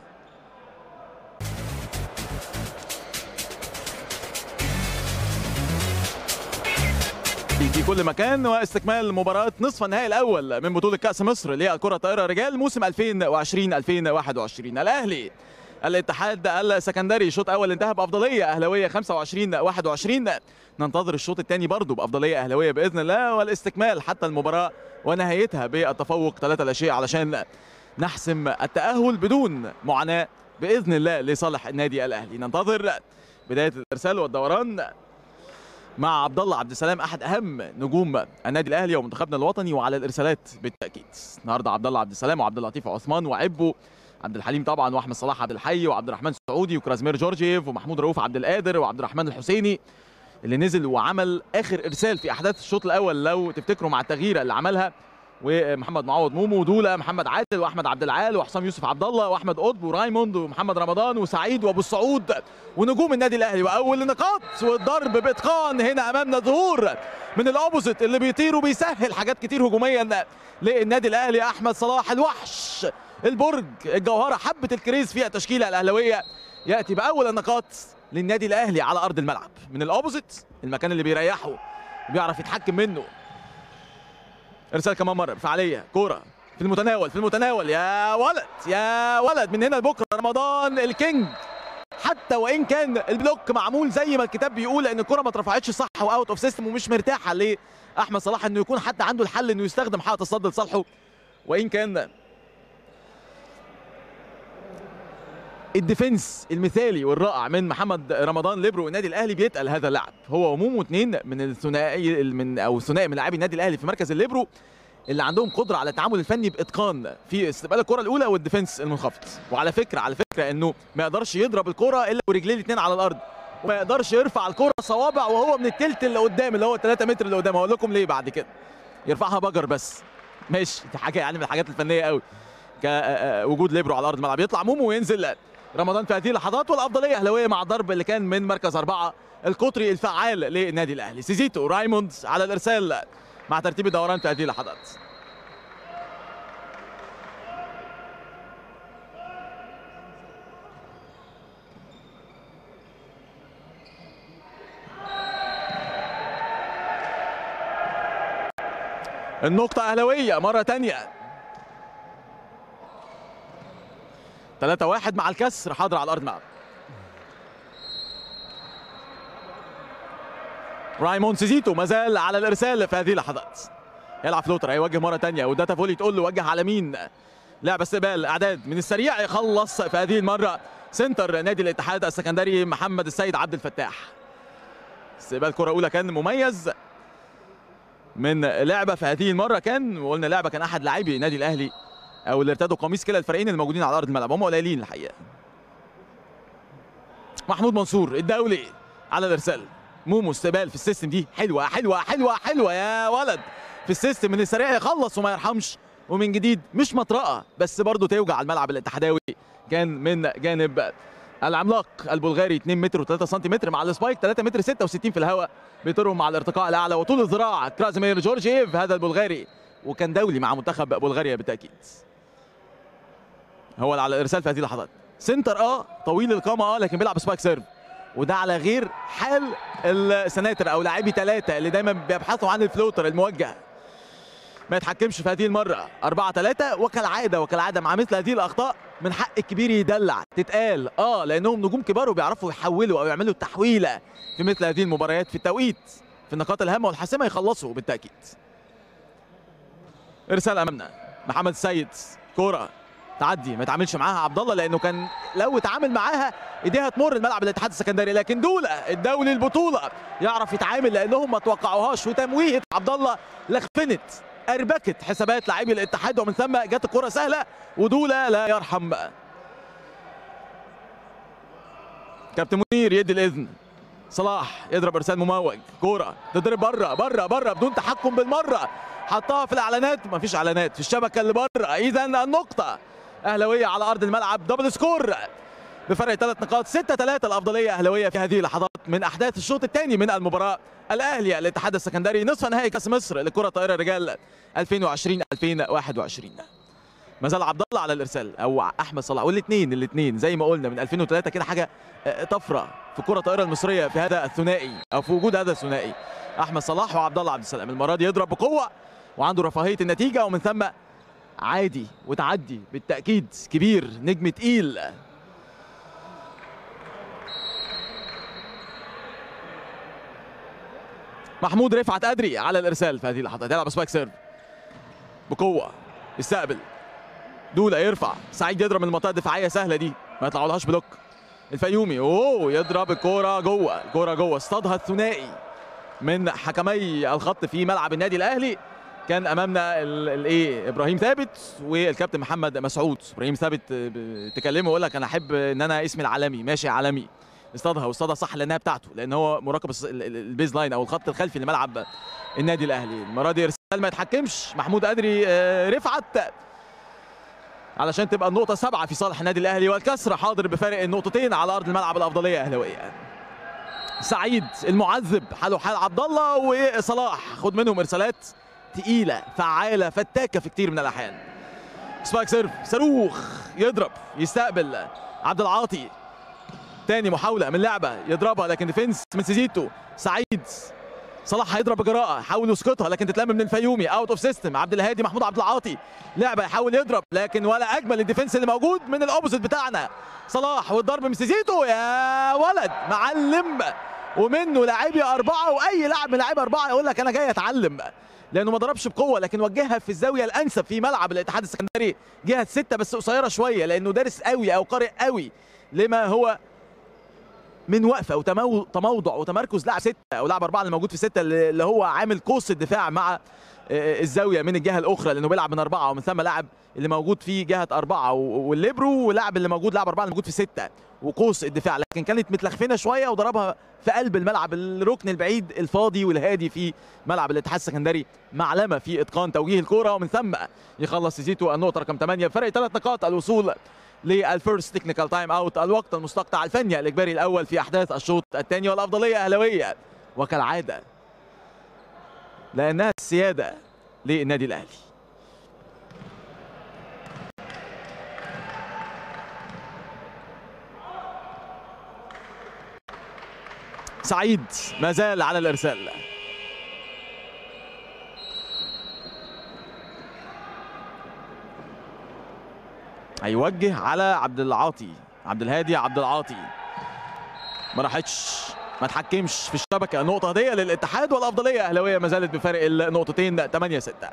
في كل مكان واستكمال مباراة نصف النهائي الأول من بطولة كأس مصر للكرة الطائرة رجال موسم ألفين وعشرين ألفين وواحد وعشرين. الأهلي الاتحاد السكندري الشوط الأول انتهى بأفضلية أهلاوية خمسة وعشرين واحد وعشرين، ننتظر الشوط الثاني برضه بأفضلية أهلاوية بإذن الله، والاستكمال حتى المباراة ونهايتها بالتفوق ثلاثة لا شيء علشان نحسم التأهل بدون معاناة بإذن الله لصالح النادي الأهلي. ننتظر بداية الإرسال والدوران مع عبد الله عبد السلام احد اهم نجوم النادي الاهلي ومنتخبنا الوطني، وعلى الارسالات بالتاكيد النهارده عبد الله عبد السلام وعبد اللطيف عثمان وعبو عبد الحليم طبعا واحمد صلاح عبد الحي وعبد الرحمن سعودي وكرازيمير جورجيف ومحمود رؤوف عبد القادر وعبد الرحمن الحسيني اللي نزل وعمل اخر ارسال في احداث الشوط الاول لو تفتكروا مع التغيير اللي عملها، ومحمد معوض مومو ودوله محمد عادل واحمد عبد العال وحسام يوسف عبد الله واحمد قطب ورايموند ومحمد رمضان وسعيد وابو السعود ونجوم النادي الاهلي. واول نقاط والضرب باتقان هنا امامنا، ظهور من الاوبوزيت اللي بيطير وبيسهل حاجات كتير هجوميا للنادي الاهلي. احمد صلاح الوحش البرج الجوهره حبه الكريز في التشكيله الاهلاويه ياتي باول النقاط للنادي الاهلي على ارض الملعب من الاوبوزيت، المكان اللي بيريحه بيعرف يتحكم منه. ارسال كمان مره بفعاليه، كوره في المتناول في المتناول يا ولد يا ولد من هنا لبكره. رمضان الكينج، حتى وان كان البلوك معمول زي ما الكتاب بيقول ان الكوره ما اترفعتش صح واوت اوف سيستم ومش مرتاحه لاحمد صلاح انه يكون حتى عنده الحل انه يستخدم حائط الصد لصالحه، وان كان الديفنس المثالي والرائع من محمد رمضان ليبرو النادي الاهلي بيتقل هذا اللاعب، هو ومومو اثنين من الثنائي من او ثنائي من لاعبي النادي الاهلي في مركز الليبرو اللي عندهم قدره على التعامل الفني باتقان في استقبال الكره الاولى والديفنس المنخفض. وعلى فكره على فكره انه ما يقدرش يضرب الكره الا ورجليه الاثنين على الارض، وما يقدرش يرفع الكره صوابع وهو من التلت اللي قدام اللي هو ثلاثة متر اللي قدام. هقول لكم ليه بعد كده، يرفعها بجر بس ماشي، دي حاجه يعني من الحاجات الفنيه قوي كوجود ليبرو على ارض الملعب. يطلع مومو وينزل رمضان في هذه اللحظات، والافضليه اهلاويه مع الضرب اللي كان من مركز اربعه القطري الفعال للنادي الاهلي. سيزيتو رايموند على الارسال مع ترتيب الدوران في هذه اللحظات. النقطة أهلاوية مرة تانية، ثلاثة واحد مع الكسر حاضر على أرض الملعب. رايمون سيزيتو ما زال على الإرسال في هذه اللحظات، يلعب فلوتر هيوجه مرة تانية وداتا فولي تقول له وجه على مين، لعب استقبال إعداد من السريع يخلص في هذه المرة سنتر نادي الاتحاد السكندري محمد السيد عبد الفتاح. استقبال كرة أولى كان مميز من لعبه في هذه المره، كان وقلنا لعبه كان احد لاعبي النادي الاهلي او اللي ارتدوا قميص كلا الفريقين الموجودين على ارض الملعب، هم قليلين الحقيقه. محمود منصور الدولي على الارسال. مومو استقبال في السيستم دي حلوه حلوه حلوه حلوه يا ولد، في السيستم من السريع يخلص وما يرحمش، ومن جديد مش مطرقه بس برضه توجع الملعب الاتحداوي. كان من جانب العملاق البلغاري اتنين متر و3 سنتيمتر مع السبايك ثلاثة متر ستة وستين في الهواء، بيطيرهم مع الارتقاء الاعلى وطول الذراع. كرازيمير جورجييف هذا البلغاري وكان دولي مع منتخب بلغاريا بالتاكيد، هو اللي على الارسال في هذه اللحظات. سنتر اه طويل القامه اه لكن بيلعب سبايك سيرف، وده على غير حال السناتر او لاعبي ثلاثه اللي دايما بيبحثوا عن الفلوتر الموجه. ما يتحكمش في هذه المره. أربعة ثلاثة وكالعاده وكالعاده مع مثل هذه الاخطاء من حق الكبير يدلع تتقال اه لانهم نجوم كبار وبيعرفوا يحولوا او يعملوا التحويله في مثل هذه المباريات في التوقيت في النقاط الهامه والحاسمه يخلصوا بالتاكيد. ارسال امامنا محمد السيد، كوره تعدي ما يتعاملش معاها عبد الله لانه كان لو اتعامل معاها ايديها تمر الملعب الاتحاد السكندري، لكن دوله الدولي البطوله يعرف يتعامل لانهم ما توقعوهاش، وتمويهه عبد الله لخفنت اربكت حسابات لاعبي الاتحاد ومن ثم جت الكره سهله ودوله لا يرحم بقى. كابتن منير يدي الاذن، صلاح يضرب ارسال مموج، كوره تضرب بره بره بره بدون تحكم بالمره، حطها في الاعلانات مفيش اعلانات في الشبكه اللي بره. اذا النقطه اهلاويه على ارض الملعب، دبل سكور بفرق ثلاث نقاط، ستة ثلاثة الافضليه اهلاويه في هذه اللحظات من احداث الشوط الثاني من المباراه. الاهلي الاتحاد السكندري نصف نهائي كاس مصر لكره طائره الرجال ألفين وعشرين ألفين وواحد وعشرين. ما زال عبد الله على الارسال او احمد صلاح، والاثنين الاثنين زي ما قلنا من ألفين وثلاثة كده حاجه طفره في كره الطائره المصريه في هذا الثنائي او في وجود هذا الثنائي احمد صلاح وعبد الله عبد السلام. المره دي يضرب بقوه وعنده رفاهيه النتيجه ومن ثم عادي وتعدي بالتاكيد كبير نجم تقيل. محمود رفعت أدري على الارسال في هذه اللحظات، يلعب سبايك سيرف بقوه، يستقبل دوله يرفع، سعيد يضرب من المنطقه الدفاعيه سهله دي ما يطلعولهاش بلوك. الفيومي اوه يضرب الكوره جوه، الكوره جوه، اصطادها الثنائي من حكمي الخط في ملعب النادي الاهلي. كان امامنا الايه ابراهيم ثابت والكابتن محمد مسعود. ابراهيم ثابت تكلمه يقول لك انا احب ان انا اسمي العالمي ماشي عالمي، اصطادها واصطادها صح لانها بتاعته لان هو مراقب البيز لاين او الخط الخلفي لملعب النادي الاهلي. المره دي ارسال ما يتحكمش محمود أدري رفعت علشان تبقى النقطه سبعه في صالح النادي الاهلي، والكسر حاضر بفارق النقطتين على ارض الملعب، الافضليه اهلاويه. سعيد المعذب حاله حال عبد الله وصلاح، خد منهم ارسالات تقيله فعاله فتاكه في كتير من الاحيان. سبايك سيرف صاروخ، يضرب يستقبل عبد العاطي، تاني محاوله من لعبه يضربها لكن ديفنس من سيزيتو. سعيد صلاح هيضرب بجراءه، حاول يسقطها لكن تتلم من الفيومي، اوت اوف سيستم. عبد الهادي محمود عبد العاطي لعبه يحاول يضرب لكن ولا اجمل الديفنس اللي موجود من الاوبوزيت بتاعنا صلاح، والضرب من سيزيتو يا ولد معلم، ومنه لاعبي اربعه، واي لاعب من لاعبي اربعه يقول لك انا جاي اتعلم لانه ما ضربش بقوه لكن وجهها في الزاويه الانسب في ملعب الاتحاد السكندري، جهه سته بس قصيره شويه لانه دارس قوي او قارئ قوي لما هو من وقفه وتموضع وتمركز لاعب سته او لاعب اربعه اللي موجود في سته، اللي هو عامل قوس الدفاع مع الزاويه من الجهه الاخرى لانه بيلعب من اربعه، ومن ثم لاعب اللي موجود في جهه اربعه والليبرو، ولاعب اللي موجود لاعب اربعه اللي موجود في سته وقوس الدفاع، لكن كانت متلخفنه شويه وضربها في قلب الملعب الركن البعيد الفاضي والهادي في ملعب الاتحاد السكندري. معلمه في اتقان توجيه الكره ومن ثم يخلص زيتو النقطه رقم ثمانية بفرق ثلاث نقاط، الوصول للفيرست تكنيكال تايم اوت، الوقت المستقطع الفني الاجباري الاول في احداث الشوط الثاني، والافضليه اهلاويه وكالعاده لانها السياده للنادي الاهلي. سعيد ما زال على الارسال، هيوجه على عبد العاطي، عبد الهادي عبد العاطي ما راحتش ما تحكمش في الشبكه، نقطه هديه للاتحاد والافضليه اهلاويه ما زالت بفارق النقطتين ثمانية ستة.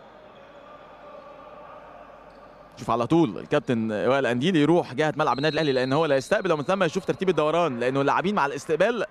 شوف على طول الكابتن وائل انديل يروح جهه ملعب النادي الاهلي لان هو لا يستقبل، ومن ثم يشوف ترتيب الدوران لانه اللاعبين مع الاستقبال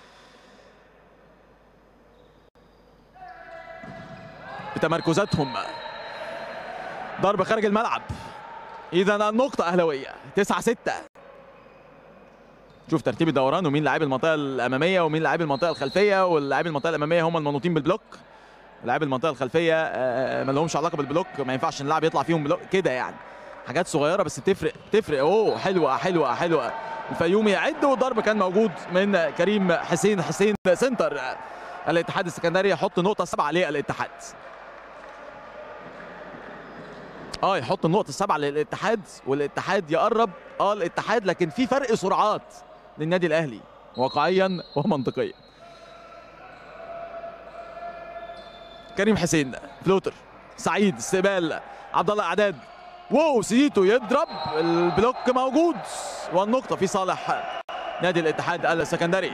بتمركزاتهم. ضرب خارج الملعب، اذا النقطه اهلاويه تسعة ستة. شوف ترتيب الدوران ومين لاعبي المنطقه الاماميه ومين لاعبي المنطقه الخلفيه، واللاعبي المنطقه الاماميه هم المنوطين بالبلوك، لاعبي المنطقه الخلفيه ما لهمش علاقه بالبلوك، ما ينفعش ان اللاعب يطلع فيهم بلوك كده يعني، حاجات صغيره بس بتفرق بتفرق. اوه حلوه حلوه حلوه، الفيومي يعد والضرب كان موجود من كريم حسين حسين سنتر الاتحاد السكندري، يحط نقطه سبعه للاتحاد. اه يحط النقطه السبعه للاتحاد، والاتحاد يقرب اه الاتحاد، لكن في فرق سرعات للنادي الاهلي واقعيا ومنطقيا. كريم حسين فلوتر، سعيد استقبال، عبد الله اعداد، واو سيديتو يضرب، البلوك موجود والنقطه في صالح نادي الاتحاد السكندري.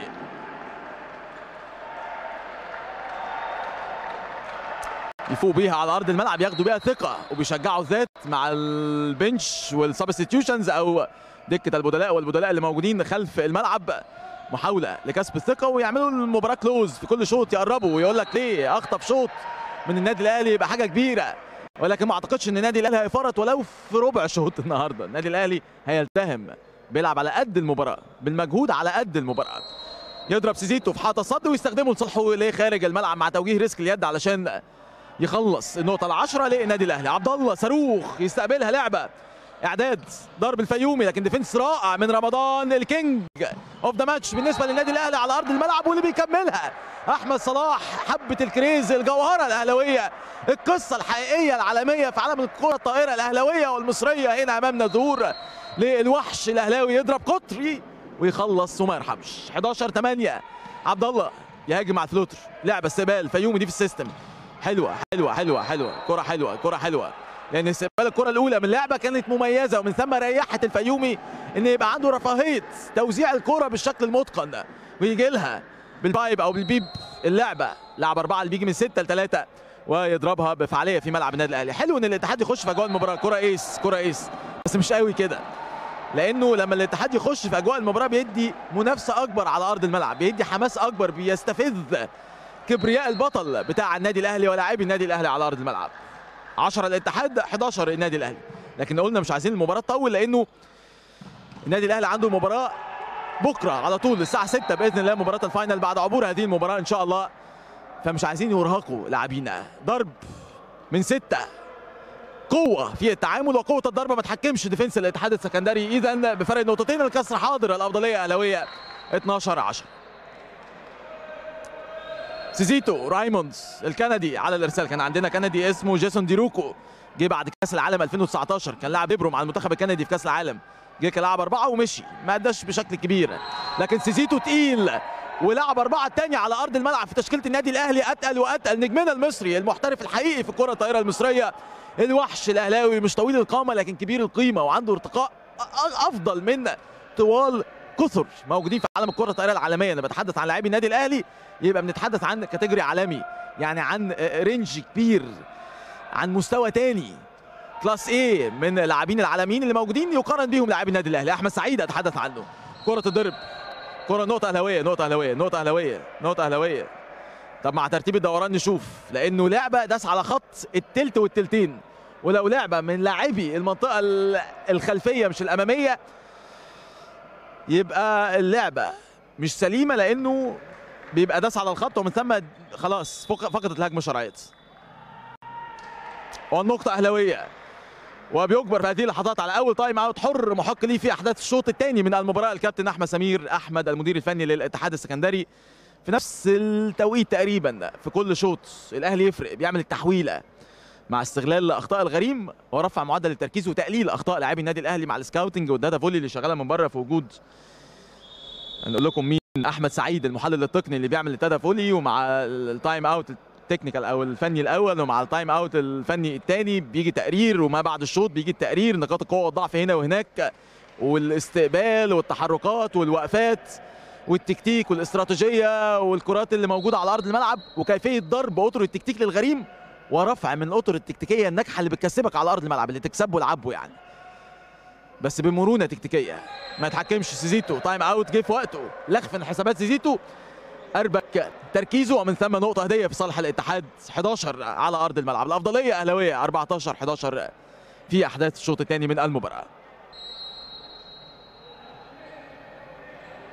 يفوق بيها على ارض الملعب، ياخدوا بيها ثقه وبيشجعوا الذات مع البنش والسبستيوشنز او دكه البدلاء والبدلاء اللي موجودين خلف الملعب، محاوله لكسب الثقه ويعملوا المباراه كلوز في كل شوط، يقربوا ويقول لك ليه اخطف شوط من النادي الاهلي يبقى حاجه كبيره، ولكن ما اعتقدش ان النادي الاهلي هيفرط ولو في ربع شوط النهارده. النادي الاهلي هيلتهم، بيلعب على قد المباراه بالمجهود على قد المباراه. يضرب سيزيتو في حاطه الصد ويستخدمه لصالحه لخارج الملعب مع توجيه ريسك اليد علشان يخلص النقطه العشره للنادي الاهلي. عبد الله صاروخ يستقبلها، لعبه اعداد ضرب الفيومي، لكن ديفنس رائع من رمضان الكينج اوف ذا ماتش بالنسبه للنادي الاهلي على ارض الملعب، واللي بيكملها احمد صلاح، حبه الكريز الجوهره الاهلاويه، القصه الحقيقيه العالميه في عالم الكره الطائره الاهلاويه والمصريه هنا امامنا، ظهور للوحش الاهلاوي، يضرب قطري ويخلص وما يرحمش. حداشر ثمانية، عبد الله يهاجم مع الفلوتر، لعبه استقبال فيومي دي في السيستم، حلوه حلوه حلوه حلوه، كره حلوه كره حلوه، لان استقبال الكره الاولى من اللعبه كانت مميزه، ومن ثم ريحت الفيومي ان يبقى عنده رفاهيه توزيع الكره بالشكل المتقن ده، ويجي لها بالبايب او بالبيب اللعبه، لعب اربعه اللي بيجي من ستة لثلاثة ويضربها بفعاليه في ملعب النادي الاهلي. حلو ان الاتحاد يخش في اجواء المباراه، كره ايس كره ايس بس مش قوي كده، لانه لما الاتحاد يخش في اجواء المباراه بيدي منافسه اكبر على ارض الملعب، بيدي حماس اكبر، بيستفز كبرياء البطل بتاع النادي الاهلي ولاعبي النادي الاهلي على ارض الملعب. عشرة الاتحاد حداشر النادي الاهلي، لكن قلنا مش عايزين المباراه تطول، لانه النادي الاهلي عنده مباراه بكره على طول الساعه ستة باذن الله، مباراه الفاينل بعد عبور هذه المباراه ان شاء الله، فمش عايزين يرهقوا لاعبينا. ضرب من ستة، قوه في التعامل وقوه الضربه ما تحكمش ديفنس الاتحاد السكندري، اذا بفرق نقطتين الكسر حاضر، الافضليه اهلاويه اتناشر عشرة. سيزيتو رايموندز الكندي على الارسال، كان عندنا كندي اسمه جيسون ديروكو، جه بعد كاس العالم ألفين وتسعتاشر، كان لاعب ابرو مع المنتخب الكندي في كاس العالم، جه كلاعب اربعه ومشي، ما اداش بشكل كبير، لكن سيزيتو تقيل ولعب اربعه الثاني على ارض الملعب في تشكيله النادي الاهلي، اتقل واتقل، نجمنا المصري المحترف الحقيقي في الكره الطائره المصريه، الوحش الاهلاوي، مش طويل القامه لكن كبير القيمه وعنده ارتقاء افضل من طوال كثر موجودين في عالم الكره الطائره العالميه. انا بتحدث عن لاعبي النادي الاهلي يبقى بنتحدث عن كاتيجوري عالمي، يعني عن رينج كبير، عن مستوى تاني، كلاس ايه من اللاعبين العالميين اللي موجودين يقارن بيهم لاعبي النادي الاهلي. احمد سعيد اتحدث عنه، كره الضرب، كره نقطه اهلاويه نقطه اهلاويه نقطه اهلاويه نقطه اهلاويه. طب مع ترتيب الدوران نشوف، لانه لعبه داس على خط التلت والتلتين، ولو لعبه من لاعبي المنطقه الخلفيه مش الاماميه يبقى اللعبه مش سليمه، لانه بيبقى داس على الخط ومن ثم خلاص فقدت الهجمه شرعيه. والنقطه اهلاويه، وبيجبر في هذه اللحظات على اول تايم اوت حر محق ليه في احداث الشوط الثاني من المباراه الكابتن احمد سمير احمد المدير الفني للاتحاد السكندري. في نفس التوقيت تقريبا في كل شوط الاهلي يفرق، بيعمل التحويله مع استغلال اخطاء الغريم ورفع معدل التركيز وتقليل اخطاء لاعبي النادي الاهلي مع السكاوتنج والداتا فولي اللي شغاله من بره، في وجود هنقول لكم مين، احمد سعيد المحلل التقني اللي بيعمل الداتا فولي، ومع التايم اوت التكنيكال او الفني الاول، ومع التايم اوت الفني الثاني بيجي تقرير، وما بعد الشوط بيجي التقرير نقاط القوه والضعف هنا وهناك، والاستقبال والتحركات والوقفات والتكتيك والاستراتيجيه والكرات اللي موجوده على ارض الملعب، وكيفيه ضرب اطر التكتيك للغريم ورفع من الاطر التكتيكيه الناجحه اللي بتكسبك على ارض الملعب، اللي تكسبه العبه يعني، بس بمرونه تكتيكيه ما يتحكمش. سيزيتو تايم اوت جه في وقته، لخف من حسابات سيزيتو، اربك تركيزه، ومن ثم نقطه هديه في صالح الاتحاد. حداشر على ارض الملعب، الافضليه اهلاويه أربعتاشر حداشر في احداث الشوط الثاني من المباراه.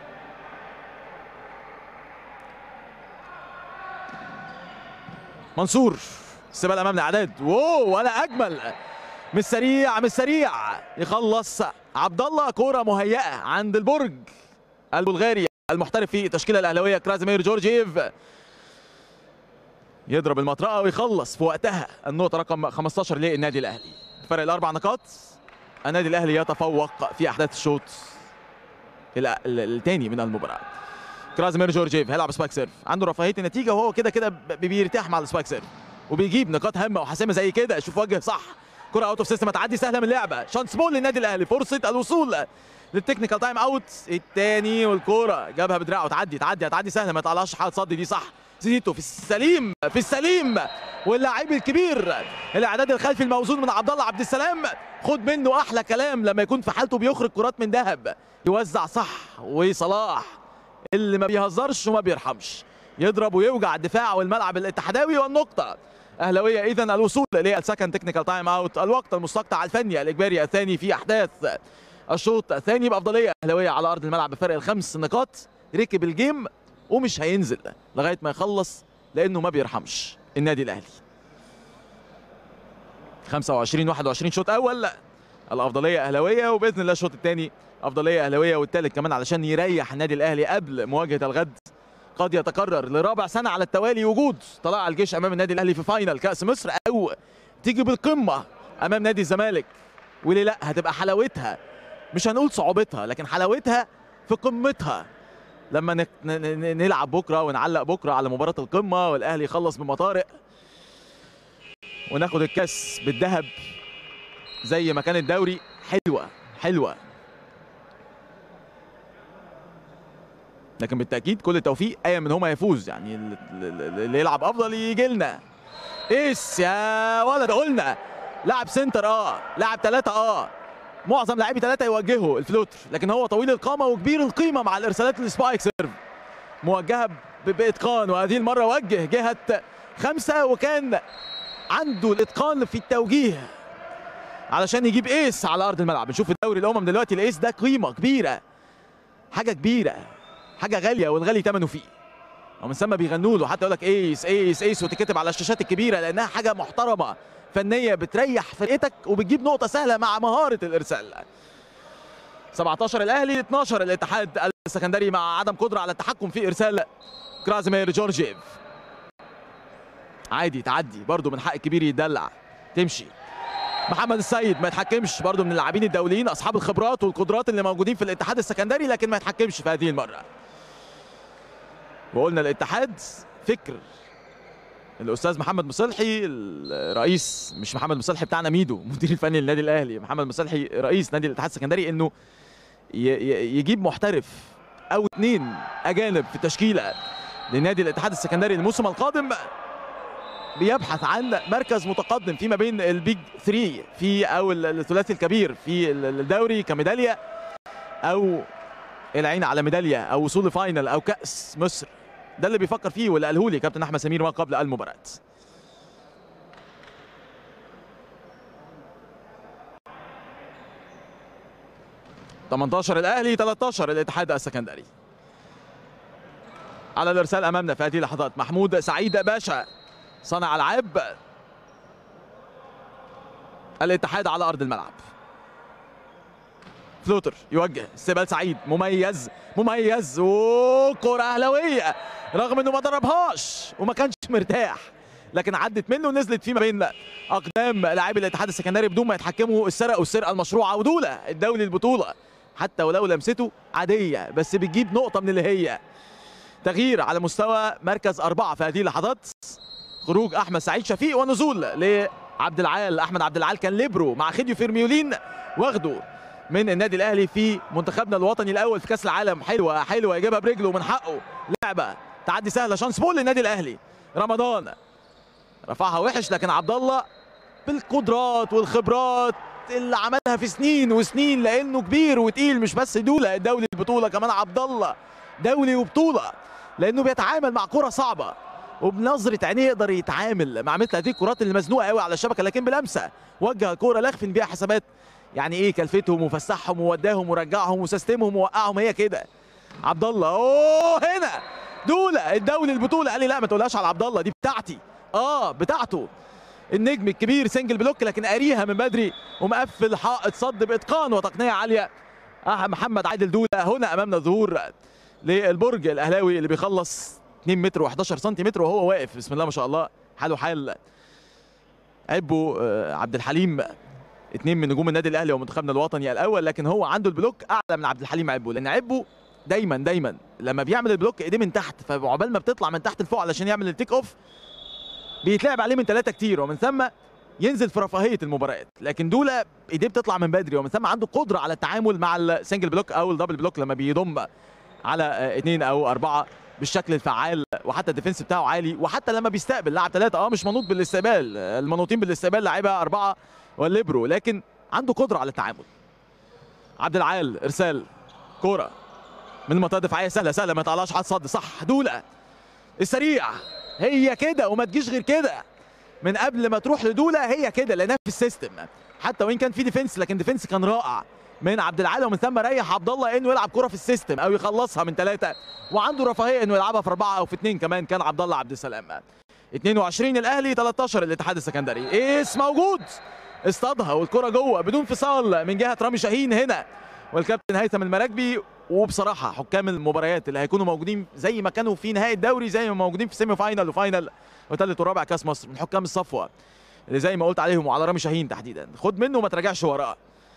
منصور استقبال امام الاعداد، واو ولا اجمل، مش سريع مش سريع، يخلص عبد الله. كوره مهيئه عند البرج البلغاري المحترف في التشكيله الاهلاويه كرازيمير جورجييف، يضرب المطرقه ويخلص في وقتها. النقطه رقم خمستاشر للنادي الاهلي، فرق الاربع نقاط. النادي الاهلي يتفوق في احداث الشوط الثاني من المباراه. كرازيمير جورجييف هيلعب سبايك سيرف، عنده رفاهيه النتيجه وهو كده كده بيرتاح مع السبايك سيرف وبيجيب نقاط هامه وحاسمه زي كده. شوف وجه صح، كره اوت اوف سيستم، هتعدي سهله من اللعبه. شانس بول للنادي الاهلي، فرصه الوصول للتكنيكال تايم اوت الثاني، والكوره جابها بدراعه، تعدي تعدي هتعدي سهله، ما يطلعش حاله صد دي صح. زيزيتو في السليم في السليم، واللاعب الكبير الاعداد الخلفي الموزون من عبد الله عبد السلام، خد منه احلى كلام لما يكون في حالته بيخرج كرات من ذهب، يوزع صح. وصلاح اللي ما بيهزرش وما بيرحمش، يضرب ويوجع الدفاع والملعب الاتحداوي. والنقطه اهلاويه اذا، الوصول للسكند تكنيكال تايم اوت، الوقت المستقطع الفني الاجباري الثاني في احداث الشوط الثاني، بافضليه اهلاويه على ارض الملعب بفرق الخمس نقاط. ركب الجيم ومش هينزل لغايه ما يخلص لانه ما بيرحمش النادي الاهلي. خمسة وعشرين واحد وعشرين شوط اول، الافضليه اهلاويه، وباذن الله الشوط الثاني افضليه اهلاويه والثالث كمان علشان يريح النادي الاهلي قبل مواجهه الغد. قد يتكرر لرابع سنه على التوالي وجود طلائع الجيش امام النادي الاهلي في فاينل كاس مصر، او تيجي بالقمه امام نادي الزمالك. وليه لا، هتبقى حلاوتها، مش هنقول صعوبتها، لكن حلاوتها في قمتها لما نلعب بكره ونعلق بكره على مباراه القمه والاهلي يخلص بمطارق وناخد الكاس بالذهب زي ما كان الدوري. حلوه حلوه، لكن بالتاكيد كل التوفيق اي من هما يفوز، يعني اللي يلعب افضل يجي لنا. ايش يا ولد، قلنا لاعب سنتر اه لاعب ثلاثه اه معظم لاعبي ثلاثه يوجهوا الفلوتر، لكن هو طويل القامه وكبير القيمه مع الارسالات السبايك سيرف، موجهه باتقان. وهذه المره وجه جهه خمسه وكان عنده الاتقان في التوجيه علشان يجيب ايس على ارض الملعب. نشوف الدوري الامم دلوقتي، الايس ده قيمه كبيره، حاجه كبيره، حاجه غاليه، والغالي ثمنه فيه، ومن ثم بيغنوا له حتى يقول لك ايس ايس ايس وتكتب على الشاشات الكبيره، لانها حاجه محترمه فنيه بتريح فرقتك وبتجيب نقطه سهله مع مهاره الارسال. سبعتاشر الاهلي، اتناشر الاتحاد السكندري مع عدم قدره على التحكم في ارسال كرازيمير جورجييف. عادي تعدي برضه، من حق الكبير يدلع تمشي. محمد السيد ما يتحكمش، برضه من اللاعبين الدوليين اصحاب الخبرات والقدرات اللي موجودين في الاتحاد السكندري، لكن ما يتحكمش في هذه المره. وقلنا الاتحاد فكر الاستاذ محمد مصلحي الرئيس، مش محمد مصلحي بتاعنا ميدو مدير الفني للنادي الاهلي، محمد مصلحي رئيس نادي الاتحاد السكندري، انه يجيب محترف او اثنين اجانب في التشكيله لنادي الاتحاد السكندري الموسم القادم، بيبحث عن مركز متقدم فيما بين البيج ثلاثة في او الثلاثي الكبير في الدوري كميداليه، او العين على ميداليه او وصول لفاينل او كاس مصر. ده اللي بيفكر فيه واللي قاله لي كابتن احمد سمير ما قبل المباراه. تمنتاشر الاهلي، تلتاشر الاتحاد السكندري. على الارسال امامنا في هذه اللحظات محمود سعيد باشا صانع العاب الاتحاد على ارض الملعب. فلوتر يوجه استقبال سعيد، مميز مميز، وكرة اهلاويه رغم انه ما ضربهاش وما كانش مرتاح، لكن عدت منه ونزلت فيما بين اقدام لاعبي الاتحاد السكندري بدون ما يتحكموا. السرقه والسرقه المشروعه، ودوله الدولي البطوله حتى ولو لمسته عاديه بس بتجيب نقطه من اللي هي. تغيير على مستوى مركز اربعه في هذه اللحظات، خروج احمد سعيد شفيق ونزول لعبد العال. احمد عبد العال كان ليبرو مع خيديو فيرميولين واخده من النادي الاهلي في منتخبنا الوطني الاول في كاس العالم. حلوه حلوه يجيبها برجله من حقه، لعبه تعدي سهله، شانس بول للنادي الاهلي. رمضان رفعها وحش، لكن عبد الله بالقدرات والخبرات اللي عملها في سنين وسنين، لانه كبير وتقيل، مش بس دوله الدولي البطوله، كمان عبد الله دولي وبطوله، لانه بيتعامل مع كره صعبه وبنظره عينيه يقدر يتعامل مع مثل هذه الكرات اللي مزنوقه قوي على الشبكه، لكن بلمسه وجه الكوره لخفن بيها حسابات، يعني ايه كلفتهم وفسحهم ووداهم ورجعهم وسيستمهم ووقعهم، هي كده. عبد الله اوه هنا دوله الدولي البطوله، قال لي لا ما تقولهاش على عبد الله، دي بتاعتي اه بتاعته النجم الكبير سنجل بلوك، لكن قاريها من بدري ومقفل حائط صد باتقان وتقنيه عاليه. آه محمد عادل دوله. هنا امامنا ظهور للبرج الاهلاوي اللي بيخلص اتنين متر وحداشر سنتيمتر وهو واقف بسم الله ما شاء الله، حاله حال عبو آه عبد الحليم، اتنين من نجوم النادي الاهلي ومنتخبنا الوطني الاول، لكن هو عنده البلوك اعلى من عبد الحليم عبو، لان عبو دايما دايما لما بيعمل البلوك ايديه من تحت، فعقبال ما بتطلع من تحت لفوق علشان يعمل التيك اوف بيتلعب عليه من ثلاثه كتير، ومن ثم ينزل في رفاهيه المباريات. لكن دوله ايديه بتطلع من بدري، ومن ثم عنده قدره على التعامل مع السنجل بلوك او الدبل بلوك لما بيضم على اثنين او اربعه بالشكل الفعال، وحتى الديفنس بتاعه عالي، وحتى لما بيستقبل لاعب ثلاثه اه مش منوط بالاستقبال، المنوطين بالاستقبال لعيبه اربعه والليبرو، لكن عنده قدره على التعامل. عبد العال ارسال كوره من منطقه دفاعيه سهله سهله ما يطلعش حد صد، صح دوله السريع، هي كده وما تجيش غير كده من قبل ما تروح لدوله، هي كده لانها في السيستم، حتى وان كان في ديفنس لكن ديفنس كان رائع من عبد العال، ومن ثم ريح عبد الله انه يلعب كره في السيستم او يخلصها من ثلاثه، وعنده رفاهيه انه يلعبها في اربعه او في اثنين كمان. كان عبد الله عبد السلام. اتنين وعشرين الاهلي تلتاشر الاتحاد السكندري. ايس موجود اصطادها والكره جوه بدون فصال من جهه رامي شاهين هنا والكابتن هيثم المراكبي. وبصراحه حكام المباريات اللي هيكونوا موجودين زي ما كانوا في نهائي الدوري، زي ما موجودين في سيمي فاينل وفاينل وثالث ورابع كاس مصر، من حكام الصفوه اللي زي ما قلت عليهم وعلى رامي شاهين تحديدا، خد منه وما تراجعش وراه.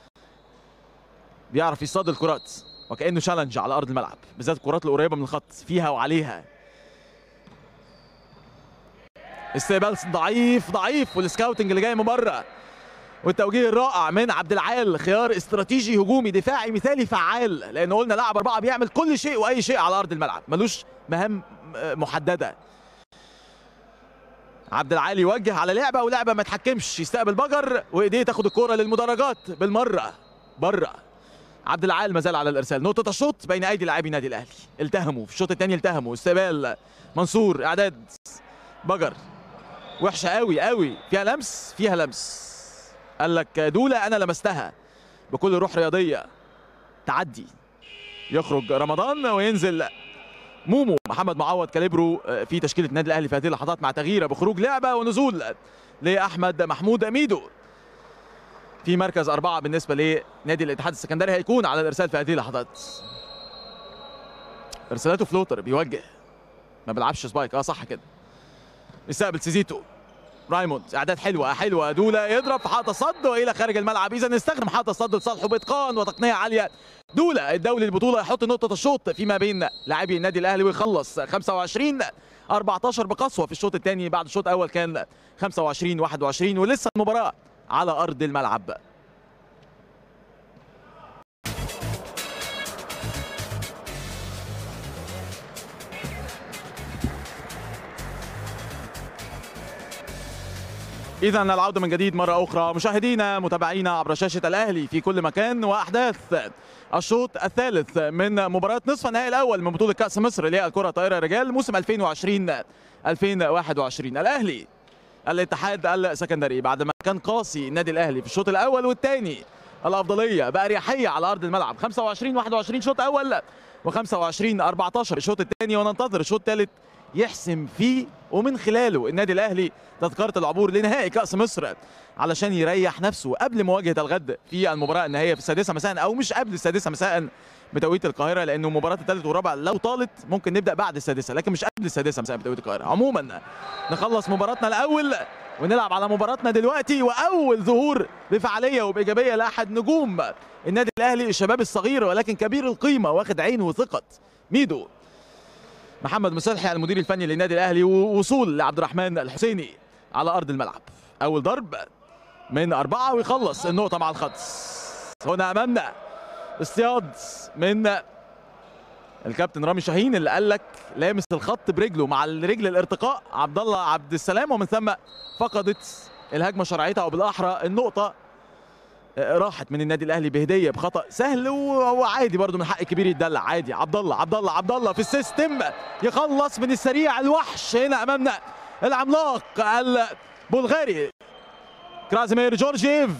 بيعرف يصطاد الكرات وكانه شالنج على ارض الملعب، بالذات الكرات القريبه من الخط فيها وعليها. استقبال ضعيف ضعيف والسكاوتنج اللي جاي من بره، والتوجيه الرائع من عبد العال، خيار استراتيجي هجومي دفاعي مثالي فعال، لان قلنا لاعب اربعه بيعمل كل شيء واي شيء على ارض الملعب، ملوش مهام محدده. عبد العال يوجه على لعبه ولعبه ما يتحكمش، يستقبل بجر وايديه تاخد الكوره للمدرجات بالمره بره. عبد العال ما زال على الارسال، نقطه الشوط بين ايدي لاعبي النادي الاهلي، التهموا في الشوط الثاني، التهموا. استقبال منصور، اعداد بجر وحشه قوي قوي، فيها لمس فيها لمس، قال لك دوله انا لمستها بكل روح رياضيه، تعدي. يخرج رمضان وينزل مومو محمد معوض كاليبرو في تشكيله النادي الاهلي في هذه اللحظات، مع تغييره بخروج لعبه ونزول لاحمد محمود ميدو في مركز اربعه بالنسبه لنادي الاتحاد السكندري، هيكون على الارسال في هذه اللحظات. ارسالاته فلوتر، بيوجه ما بيلعبش سبايك، اه صح كده. يستقبل سيزيتو، رايموند اعداد حلوه حلوه، دوله يضرب في حائط الصد والى خارج الملعب، اذا استخدم حائط الصد لصالحه باتقان وتقنيه عاليه. دوله الدولي البطوله يحط نقطه الشوط فيما بين لاعبي النادي الاهلي ويخلص خمسة وعشرين اربعتاشر بقسوه في الشوط الثاني، بعد الشوط الاول كان خمسة وعشرين واحد وعشرين، ولسه المباراه على ارض الملعب. إذا العودة من جديد مرة أخرى مشاهدينا متابعينا عبر شاشة الأهلي في كل مكان، وأحداث الشوط الثالث من مباراة نصف النهائي الأول من بطولة كأس مصر للكرة الطائرة رجال موسم ألفين وعشرين ألفين وواحد وعشرين. الأهلي الاتحاد السكندري بعد ما كان قاسي النادي الأهلي في الشوط الأول والثاني الأفضلية بأريحية على أرض الملعب، خمسة وعشرين واحد وعشرين شوط أول وخمسة وعشرين اربعتاشر الشوط الثاني، وننتظر الشوط الثالث يحسم فيه ومن خلاله النادي الاهلي تذكره العبور لنهائي كاس مصر علشان يريح نفسه قبل مواجهه الغد في المباراه النهائيه في السادسه مساء، او مش قبل السادسه مساء بتوقيت القاهره، لانه مباراه الثالث والرابع لو طالت ممكن نبدا بعد السادسه، لكن مش قبل السادسه مساء بتوقيت القاهره. عموما نخلص مباراتنا الاول ونلعب على مباراتنا دلوقتي، واول ظهور بفعاليه وبايجابيه لاحد نجوم النادي الاهلي، الشباب الصغير ولكن كبير القيمه واخد عين وثقه، ميدو محمد مصلحي المدير الفني للنادي الاهلي، ووصول لعبد الرحمن الحسيني على ارض الملعب. اول ضرب من اربعه ويخلص النقطه مع الخط. هنا امامنا اصطياد من الكابتن رامي شاهين اللي قال لك لامس الخط برجله مع الرجل الارتقاء عبد الله عبد السلام، ومن ثم فقدت الهجمه شرعيتها، او بالاحرى النقطه راحت من النادي الاهلي بهديه بخطا سهل وعادي، برضو من حق كبير يتدلع عادي. عبد الله عبد الله عبد الله في السيستم يخلص من السريع الوحش. هنا امامنا العملاق البلغاري كرازيمير جورجيف.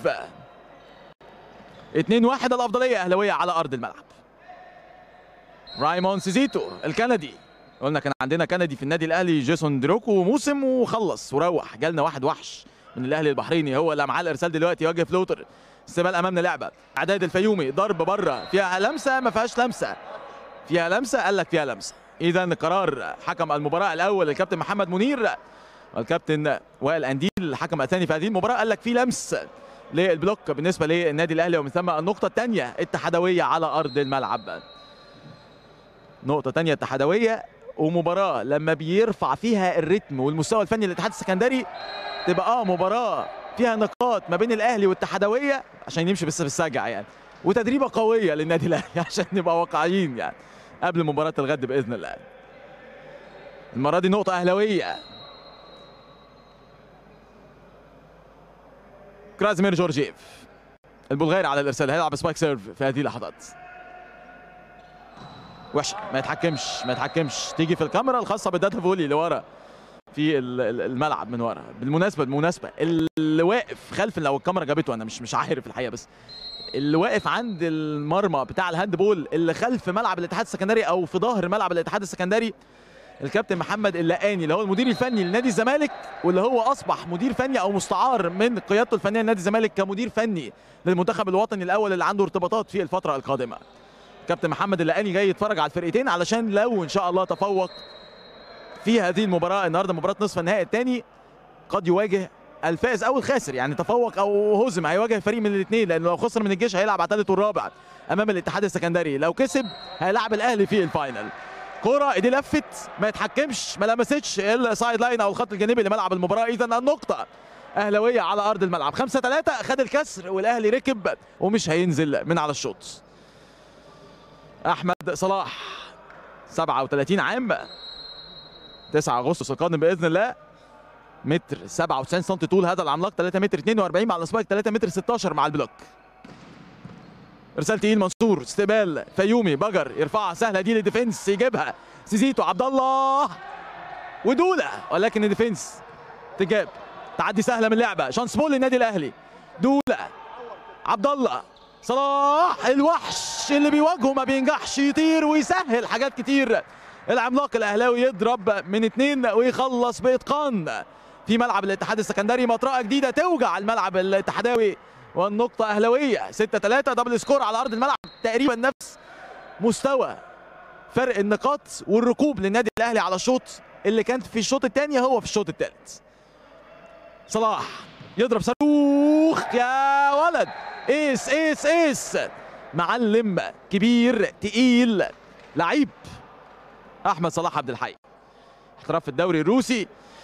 اتنين واحد الافضليه اهلاويه على ارض الملعب. رايمون سيزيتو الكندي قلنا كان عندنا كندي في النادي الاهلي جيسون دروكو موسم وخلص وروح، جالنا واحد وحش من الاهلي البحريني هو اللي معاه الارسال دلوقتي يوجه فلوتر. استقبال امامنا لعبه اعداد الفيومي، ضرب بره فيها لمسه ما فيهاش لمسه، فيها لمسه قال لك فيها لمسه. اذا قرار حكم المباراه الاول الكابتن محمد منير والكابتن وائل انديل الحكم الثاني في هذه المباراه قال لك في لمس للبلوك بالنسبه للنادي الاهلي، ومن ثم النقطه الثانيه اتحادويه على ارض الملعب. نقطه ثانيه اتحادويه، ومباراه لما بيرفع فيها الريتم والمستوى الفني للاتحاد السكندري تبقى اه مباراه فيها نقاط ما بين الاهلي والاتحادويه عشان يمشي بس في السجع يعني، وتدريبه قويه للنادي الاهلي عشان نبقى واقعيين يعني قبل مباراه الغد باذن الله. المره دي نقطه اهلاويه. كرازيمير جورجيف البلغاري على الارسال هيلعب سبايك سيرف في هذه اللحظات. وحشه، ما يتحكمش ما يتحكمش تيجي في الكاميرا الخاصه بالداتا فولي اللي ورا في الملعب من ورا. بالمناسبه بالمناسبه اللي واقف خلف، لو الكاميرا جابته انا مش مش عارف الحقيقه، بس اللي واقف عند المرمى بتاع الهاند بول اللي خلف ملعب الاتحاد السكندري او في ظهر ملعب الاتحاد السكندري الكابتن محمد اللقاني اللي هو المدير الفني لنادي الزمالك، واللي هو اصبح مدير فني او مستعار من قيادته الفنيه لنادي الزمالك كمدير فني للمنتخب الوطني الاول اللي عنده ارتباطات في الفتره القادمه. كابتن محمد اللقاني جاي يتفرج على الفرقتين علشان لو ان شاء الله تفوق في هذه المباراه النهارده مباراه نصف النهائي الثاني قد يواجه الفائز او الخاسر، يعني تفوق او هزم هيواجه فريق من الاثنين، لانه لو خسر من الجيش هيلعب على الثالث والرابع امام الاتحاد السكندري، لو كسب هيلعب الاهلي في الفاينل. كرة ايدي لفت ما يتحكمش ما لمستش السايد لاين او الخط الجانبي لملعب المباراه. اذا النقطه اهلاويه على ارض الملعب. خمسة ثلاثة خد الكسر والاهلي ركب ومش هينزل من على الشوط. احمد صلاح سبعة وثلاثين عام، تسعة اغسطس القادم باذن الله، متر سبعة وتسعين سم طول هذا العملاق، ثلاثة متر اثنين وأربعين مع السبايك، ثلاثة متر ستاشر مع البلوك. ارسال تقيل منصور، استقبال فيومي بجر يرفعها سهله دي للديفنس يجيبها سيزيتو عبد الله ودوله، ولكن الديفنس تجاب تعدي سهله من لعبه شانس بول للنادي الاهلي. دوله عبد الله صلاح الوحش اللي بيواجهه ما بينجحش يطير ويسهل حاجات كتير. العملاق الاهلاوي يضرب من اثنين ويخلص باتقان في ملعب الاتحاد السكندري. مطرقه جديده توجع الملعب الاتحاداوي والنقطة أهلاوية. ستة ثلاثة دبل سكور على أرض الملعب، تقريبا نفس مستوى فرق النقاط والركوب للنادي الأهلي على الشوط اللي كانت في الشوط الثاني هو في الشوط الثالث. صلاح يضرب صاروخ يا ولد، ايس ايس ايس، معلم كبير تقيل لعيب أحمد صلاح عبد الحي، احتراف في الدوري الروسي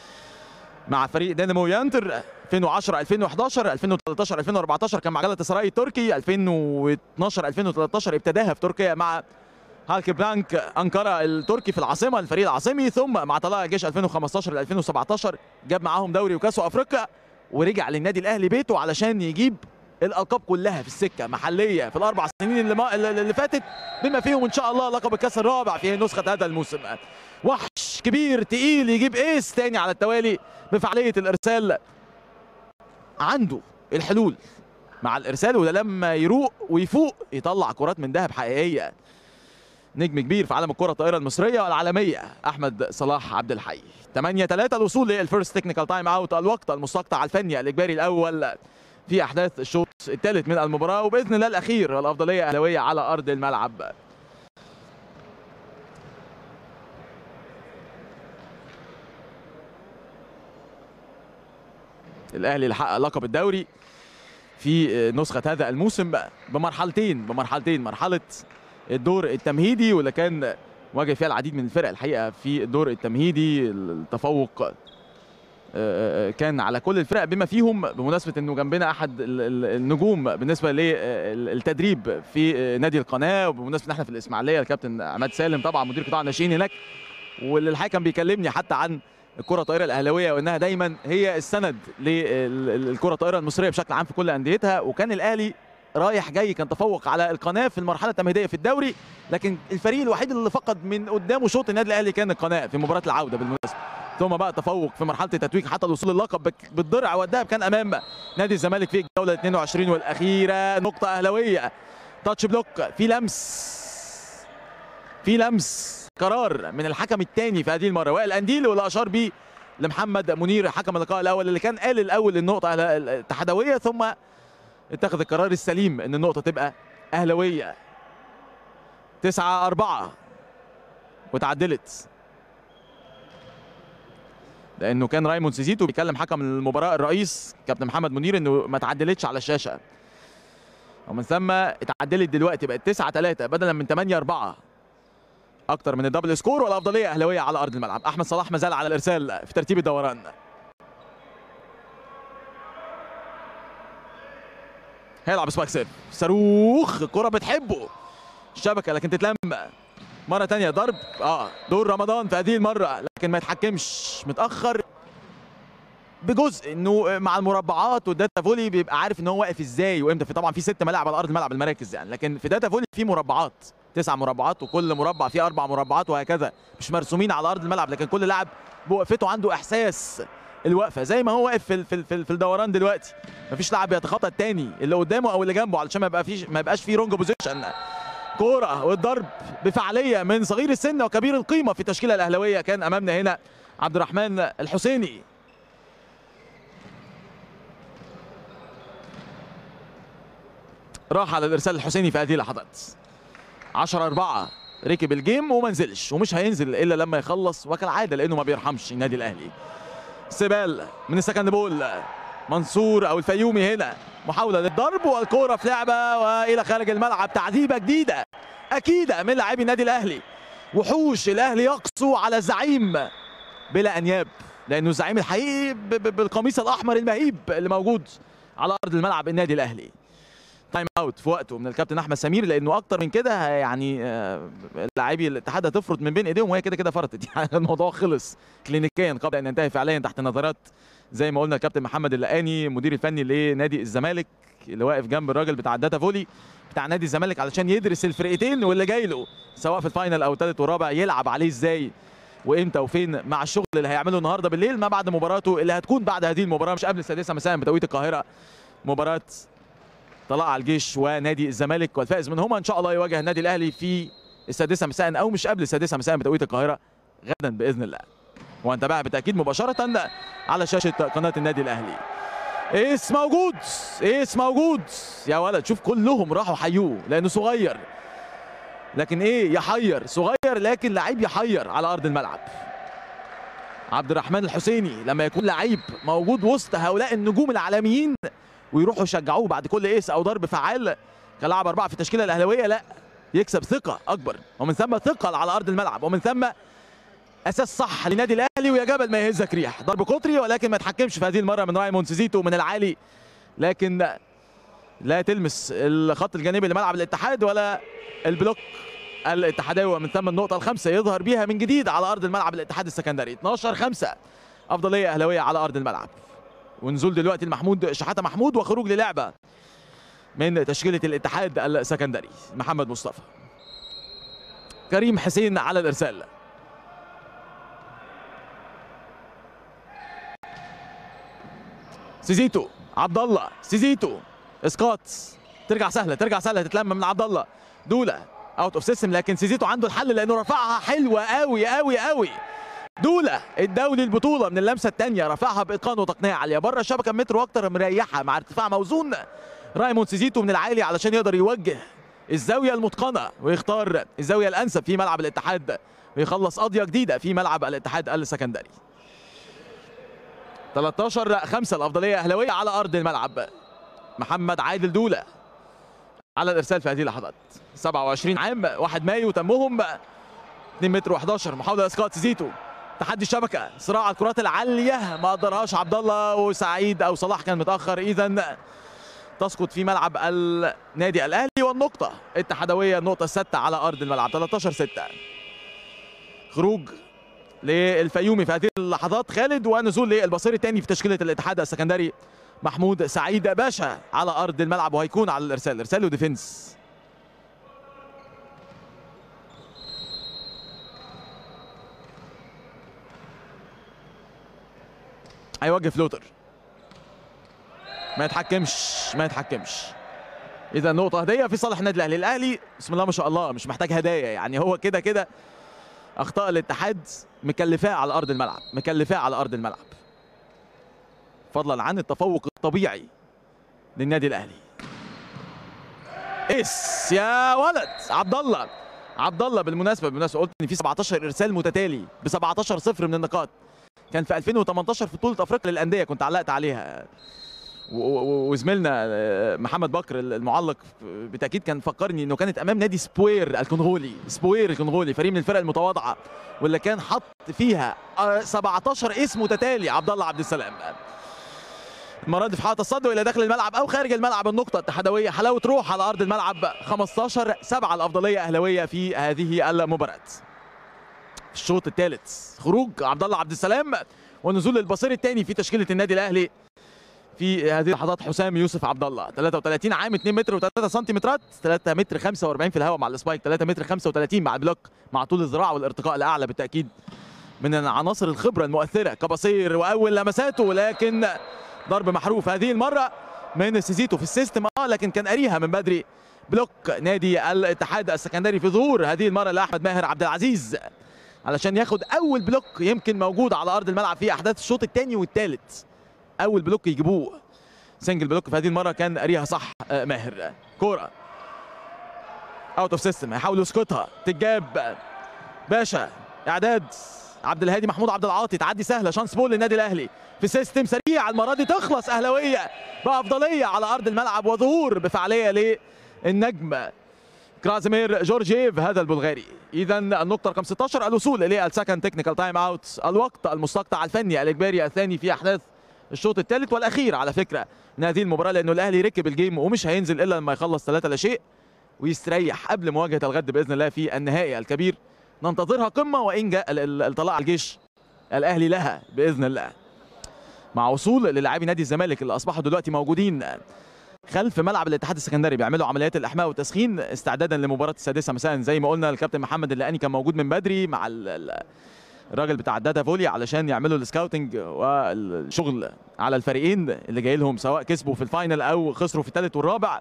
مع فريق دينامو يانتر ألفين وعشرة ألفين وحداشر ألفين وثلاثة عشر ألفين وأربعة عشر كان مع جالاتا سراي التركي، ألفين واثناشر ألفين وثلاثة عشر ابتداها في تركيا مع هالكي بلانك أنقرة التركي في العاصمة الفريق العاصمي، ثم مع طلائع الجيش ألفين وخمسة عشر ألفين وسبعة عشر جاب معاهم دوري وكاس افريقيا، ورجع للنادي الاهلي بيته علشان يجيب الالقاب كلها في السكه محليه في الاربع سنين اللي, ما اللي فاتت، بما فيهم ان شاء الله لقب الكاس الرابع في نسخه هذا الموسم. وحش كبير تقيل يجيب ايس تاني على التوالي بفعاليه الارسال، عنده الحلول مع الارسال، وده لما يروق ويفوق يطلع كرات من ذهب حقيقيه. نجم كبير في عالم الكره الطائره المصريه والعالميه احمد صلاح عبد الحي. ثمانية ثلاثة الوصول للفيرست تكنيكال تايم اوت، الوقت المستقطع الفني الاجباري الاول في احداث الشوط الثالث من المباراه، وباذن الله الاخير والافضليه اهلاويه على ارض الملعب. الاهلي اللي حقق لقب الدوري في نسخه هذا الموسم بمرحلتين بمرحلتين مرحله الدور التمهيدي واللي كان واجه فيها العديد من الفرق الحقيقه في الدور التمهيدي، التفوق كان على كل الفرق بما فيهم بمناسبه انه جنبنا احد النجوم بالنسبه للتدريب في نادي القناه، وبمناسبه ان احنا في الاسماعيليه الكابتن عماد سالم طبعا مدير قطاع الناشئين هناك، واللي الحقيقه كان بيكلمني حتى عن الكره الطائره الاهلاويه وانها دايما هي السند للكره الطائره المصريه بشكل عام في كل انديتها، وكان الاهلي رايح جاي كان تفوق على القناه في المرحله التمهيديه في الدوري، لكن الفريق الوحيد اللي فقد من قدامه شوط النادي الاهلي كان القناه في مباراه العوده بالمناسبه، ثم بقى تفوق في مرحله التتويج حتى الوصول للقب بالضرع والذهب كان امام نادي الزمالك في الجوله اثنين وعشرين والاخيره. نقطه اهلاويه، تاتش بلوك، في لمس في لمس قرار من الحكم الثاني في هذه المره وائل قنديل، واللي اشار بيه لمحمد منير حكم اللقاء الاول، اللي كان قال الاول النقطه الاتحادويه ثم اتخذ القرار السليم ان النقطه تبقى اهلاويه. تسعة أربعة وتعدلت، لانه كان رايموند سيزيتو بيكلم حكم المباراه الرئيس كابتن محمد منير انه ما تعدلتش على الشاشه، ومن ثم اتعدلت دلوقتي بقت تسعة ثلاثة بدلا من ثمانية أربعة، اكتر من الدبل سكور والافضليه اهلاويه على ارض الملعب. احمد صلاح ما زال على الارسال في ترتيب الدوران. هيلعب سبايك سيرف، صاروخ، الكره بتحبه الشبكه لكن تتلم مره ثانيه. ضرب اه دور رمضان في هذه المره لكن ما يتحكمش، متاخر بجزء انه مع المربعات والداتا فولي بيبقى عارف ان هو واقف ازاي وامتى. في طبعا في ست ملاعب على ارض الملعب المراكز يعني، لكن في داتا فولي في مربعات، تسع مربعات وكل مربع فيه اربع مربعات وهكذا، مش مرسومين على ارض الملعب، لكن كل لاعب بوقفته عنده احساس الوقفه زي ما هو واقف في في في, في الدوران دلوقتي. مفيش لاعب بيتخطى الثاني اللي قدامه او اللي جنبه علشان ما يبقى فيش ما يبقاش فيه رونج بوزيشن. كوره والضرب بفعاليه من صغير السن وكبير القيمه في التشكيله الاهلاويه. كان امامنا هنا عبد الرحمن الحسيني. راح على الارسال الحسيني في هذه اللحظات. عشرة أربعة ركب الجيم وما نزلش ومش هينزل الا لما يخلص وكالعاده لانه ما بيرحمش النادي الاهلي. سيبال من السكند بول، منصور او الفيومي هنا محاوله للضرب والكوره في لعبه والى خارج الملعب. تعذيبه جديده اكيده من لاعبي النادي الاهلي. وحوش الاهلي يقسو على الزعيم بلا انياب، لانه الزعيم الحقيقي بالقميص الاحمر المهيب اللي موجود على ارض الملعب النادي الاهلي. تايم اوت في وقته من الكابتن احمد سمير، لانه اكتر من كده يعني لاعبي الاتحاد هتفرط من بين ايديهم وهي كده كده فرطت يعني. الموضوع خلص كلينيكيا قبل ان ينتهي فعليا تحت نظرات زي ما قلنا الكابتن محمد اللقاني مدير الفني لنادي الزمالك، اللي واقف جنب الراجل بتاع الداتا فولي بتاع نادي الزمالك علشان يدرس الفرقتين واللي جاي له سواء في الفاينل او الثالث والرابع يلعب عليه ازاي وامتى وفين، مع الشغل اللي هيعمله النهارده بالليل ما بعد مباراته اللي هتكون بعد هذه المباراه مش قبل السادسه مساء بتوقيت القاهره، مباراه طلائع الجيش ونادي الزمالك، والفائز منهما ان شاء الله يواجه النادي الاهلي في السادسه مساء او مش قبل السادسه مساء بتوقيت القاهره غدا باذن الله. وهنتابعها بالتاكيد مباشره على شاشه قناه النادي الاهلي. ايس موجود، ايس موجود يا ولد، شوف كلهم راحوا حيوه لانه صغير، لكن ايه يحير، صغير لكن لعيب يحير على ارض الملعب. عبد الرحمن الحسيني لما يكون لعيب موجود وسط هؤلاء النجوم العالميين ويروحوا يشجعوه بعد كل ايس او ضرب فعال كلاعب اربعه في التشكيله الاهلاويه، لا يكسب ثقه اكبر ومن ثم ثقل على ارض الملعب ومن ثم اساس صح للنادي الاهلي. ويا جبل ما يهزك ريح، ضرب قطري ولكن ما تحكمش في هذه المره من رايموند سيزيتو من العالي، لكن لا تلمس الخط الجانبي لملعب الاتحاد ولا البلوك الاتحاداوي. ومن ثم النقطه الخامسه يظهر بيها من جديد على ارض الملعب الاتحاد السكندري. اتناشر خمسة افضليه اهلاويه على ارض الملعب. ونزول دلوقتي المحمود شحاته محمود وخروج للعبه من تشكيله الاتحاد السكندري. محمد مصطفى، كريم حسين على الارسال. سيزيتو، عبد الله، سيزيتو، اسقاط، ترجع سهله ترجع سهله تتلم من عبد الله. دوله اوت اوف سيستم، لكن سيزيتو عنده الحل لانه رفعها حلوه قوي قوي قوي. دوله الدولي البطوله من اللمسه الثانيه رفعها باتقان وتقنيه عاليه بره الشبكه متر واكتر، مريحه مع ارتفاع موزون. رايموند سيزيتو من العالي علشان يقدر يوجه الزاويه المتقنه ويختار الزاويه الانسب في ملعب الاتحاد ويخلص قضيه جديده في ملعب الاتحاد السكندري. تلتاشر خمسة الافضليه اهلاويه على ارض الملعب. محمد عادل دوله على الارسال في هذه اللحظات. سبعة وعشرين عام، واحد مايو تمهم، اتنين متر وحداشر. محاوله اسقاط سيزيتو، تحدي الشبكه، صراع على الكرات العاليه ما قدرهاش عبد الله وسعيد او صلاح كان متاخر، اذا تسقط في ملعب النادي الاهلي والنقطه اتحادويه، النقطه السادسه على ارض الملعب. تلتاشر ستة. خروج للفيومي في هذه اللحظات خالد، ونزول للبصير الثاني في تشكيله الاتحاد السكندري محمود سعيد باشا على ارض الملعب، وهيكون على الارسال، ارسال وديفنس. هيوجه فلوتر، ما يتحكمش ما يتحكمش. اذا نقطه هديه في صالح النادي الاهلي. الاهلي بسم الله ما شاء الله مش محتاج هدايا يعني، هو كده كده اخطاء الاتحاد مكلفاه على ارض الملعب، مكلفاه على ارض الملعب، فضلا عن التفوق الطبيعي للنادي الاهلي. اس يا ولد عبد الله، عبد الله بالمناسبه بالمناسبه قلت ان في سبعتاشر ارسال متتالي ب سبعتاشر صفر من النقاط، كان في ألفين وتمنتاشر في بطوله افريقيا للانديه كنت علقت عليها، وزميلنا محمد بكر المعلق بالتاكيد كان فكرني انه كانت امام نادي سبوير الكونغولي، سبوير الكونغولي فريق من الفرق المتواضعه واللي كان حط فيها سبعتاشر اسم متتالي عبد الله عبد السلام. المره دي في حاله الصد الى داخل الملعب او خارج الملعب، النقطه اتحادويه حلاوه روح على ارض الملعب، خمستاشر سبعة الافضليه اهلاويه في هذه المباراه. الشوط الثالث خروج عبد الله عبد السلام ونزول البصير الثاني في تشكيله النادي الاهلي في هذه اللحظات حسام يوسف عبد الله، ثلاثة وثلاثين عام، اتنين متر و3 سنتيمترات، ثلاثة متر خمسة وأربعين في الهواء مع السبايك، ثلاثة متر خمسة وثلاثين مع البلوك، مع طول الذراع والارتقاء الاعلى بالتاكيد من عناصر الخبره المؤثره كبصير. واول لمساته لكن ضرب محروف هذه المره من سيزيتو في السيستم، اه لكن كان قاريها من بدري. بلوك نادي الاتحاد السكندري في ظهور هذه المره لاحمد ماهر عبد العزيز علشان ياخد اول بلوك يمكن موجود على ارض الملعب في احداث الشوط الثاني والثالث. اول بلوك يجيبوه سنجل بلوك في هذه المره كان قاريها صح ماهر. كوره اوت اوف سيستم هيحاولوا يسقطها، تتجاب باشا، اعداد عبد الهادي محمود عبد العاطي، تعدي سهله، شانس بول للنادي الاهلي في سيستم سريع، المره دي تخلص اهلاويه بافضليه على ارض الملعب وظهور بفعاليه للنجم كرازيمير جورجيف هذا البلغاري. اذا النقطه رقم ستاشر الوصول للسكند تكنيكال تايم اوت، الوقت المستقطع الفني الاجباري الثاني في احداث الشوط الثالث والاخير على فكره من هذه المباراه، لانه الاهلي ركب الجيم ومش هينزل الا لما يخلص ثلاثة لا شيء ويستريح قبل مواجهه الغد باذن الله في النهائي الكبير، ننتظرها قمه وان جاء الطلاع الجيش الاهلي لها باذن الله، مع وصول للاعبي نادي الزمالك اللي اصبحوا دلوقتي موجودين خلف ملعب الاتحاد السكندري بيعملوا عمليات الاحماء والتسخين استعدادا لمباراه السادسه مساء. زي ما قلنا الكابتن محمد اللقاني كان موجود من بدري مع الراجل بتاع الداتا فولي علشان يعملوا السكاوتنج والشغل على الفريقين اللي جاي لهم سواء كسبوا في الفاينل او خسروا في الثالث والرابع،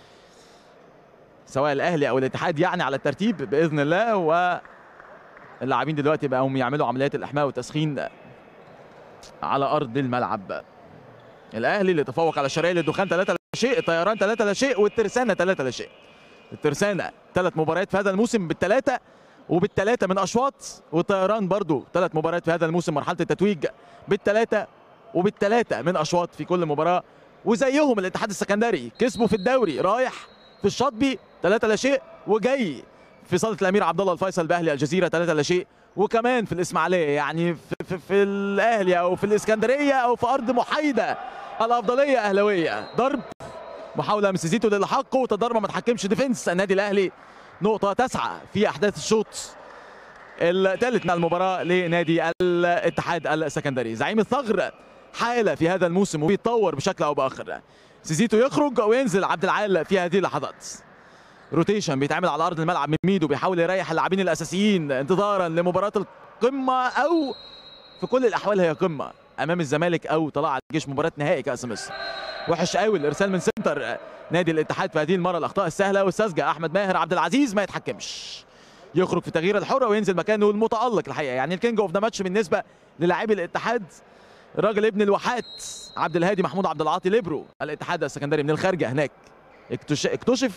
سواء الاهلي او الاتحاد يعني على الترتيب باذن الله. واللاعبين دلوقتي بقوا يعملوا عمليات الاحماء والتسخين على ارض الملعب. الاهلي اللي تفوق على الشرقيه للدخان ثلاثة لا شيء، الطيران ثلاثة لا شيء، والترسانه ثلاثة لا شيء. الترسانه ثلاث مباريات في هذا الموسم بالثلاثه وبالثلاثه من اشواط، والطيران برضو ثلاث مباريات في هذا الموسم مرحله التتويج بالثلاثه وبالثلاثه من اشواط في كل مباراه. وزيهم الاتحاد السكندري كسبوا في الدوري رايح في الشاطبي ثلاثة لا شيء، وجاي في صاله الامير عبد الله الفيصل باهلي الجزيره ثلاثة لا شيء، وكمان في الاسماعيليه يعني في, في, في الاهلي او في الاسكندريه او في ارض محايده الافضليه اهلاويه. ضرب محاوله من سيزيتو للحق وتضربه ما تحكمش ديفنس النادي الاهلي. نقطه تسعه في احداث الشوط الثالث من المباراه لنادي الاتحاد السكندري. زعيم الثغر حاله في هذا الموسم وبيتطور بشكل او باخر. سيزيتو يخرج وينزل عبد العال في هذه اللحظات. روتيشن بيتعمل على ارض الملعب من ميدو، بيحاول يريح اللاعبين الاساسيين انتظارا لمباراه القمه، او في كل الاحوال هي قمه امام الزمالك او طلائع الجيش، مباراه نهائي كاس مصر. وحش قوي الارسال من سنتر نادي الاتحاد في هذه المره، الاخطاء السهله والساذجه. احمد ماهر عبد العزيز ما يتحكمش، يخرج في تغيير الحره وينزل مكانه المتالق الحقيقه، يعني الكينج اوف ذا ماتش بالنسبه للاعبي الاتحاد الراجل ابن الواحات عبد الهادي محمود عبد العاطي ليبرو الاتحاد السكندري من الخارجه هناك. اكتشف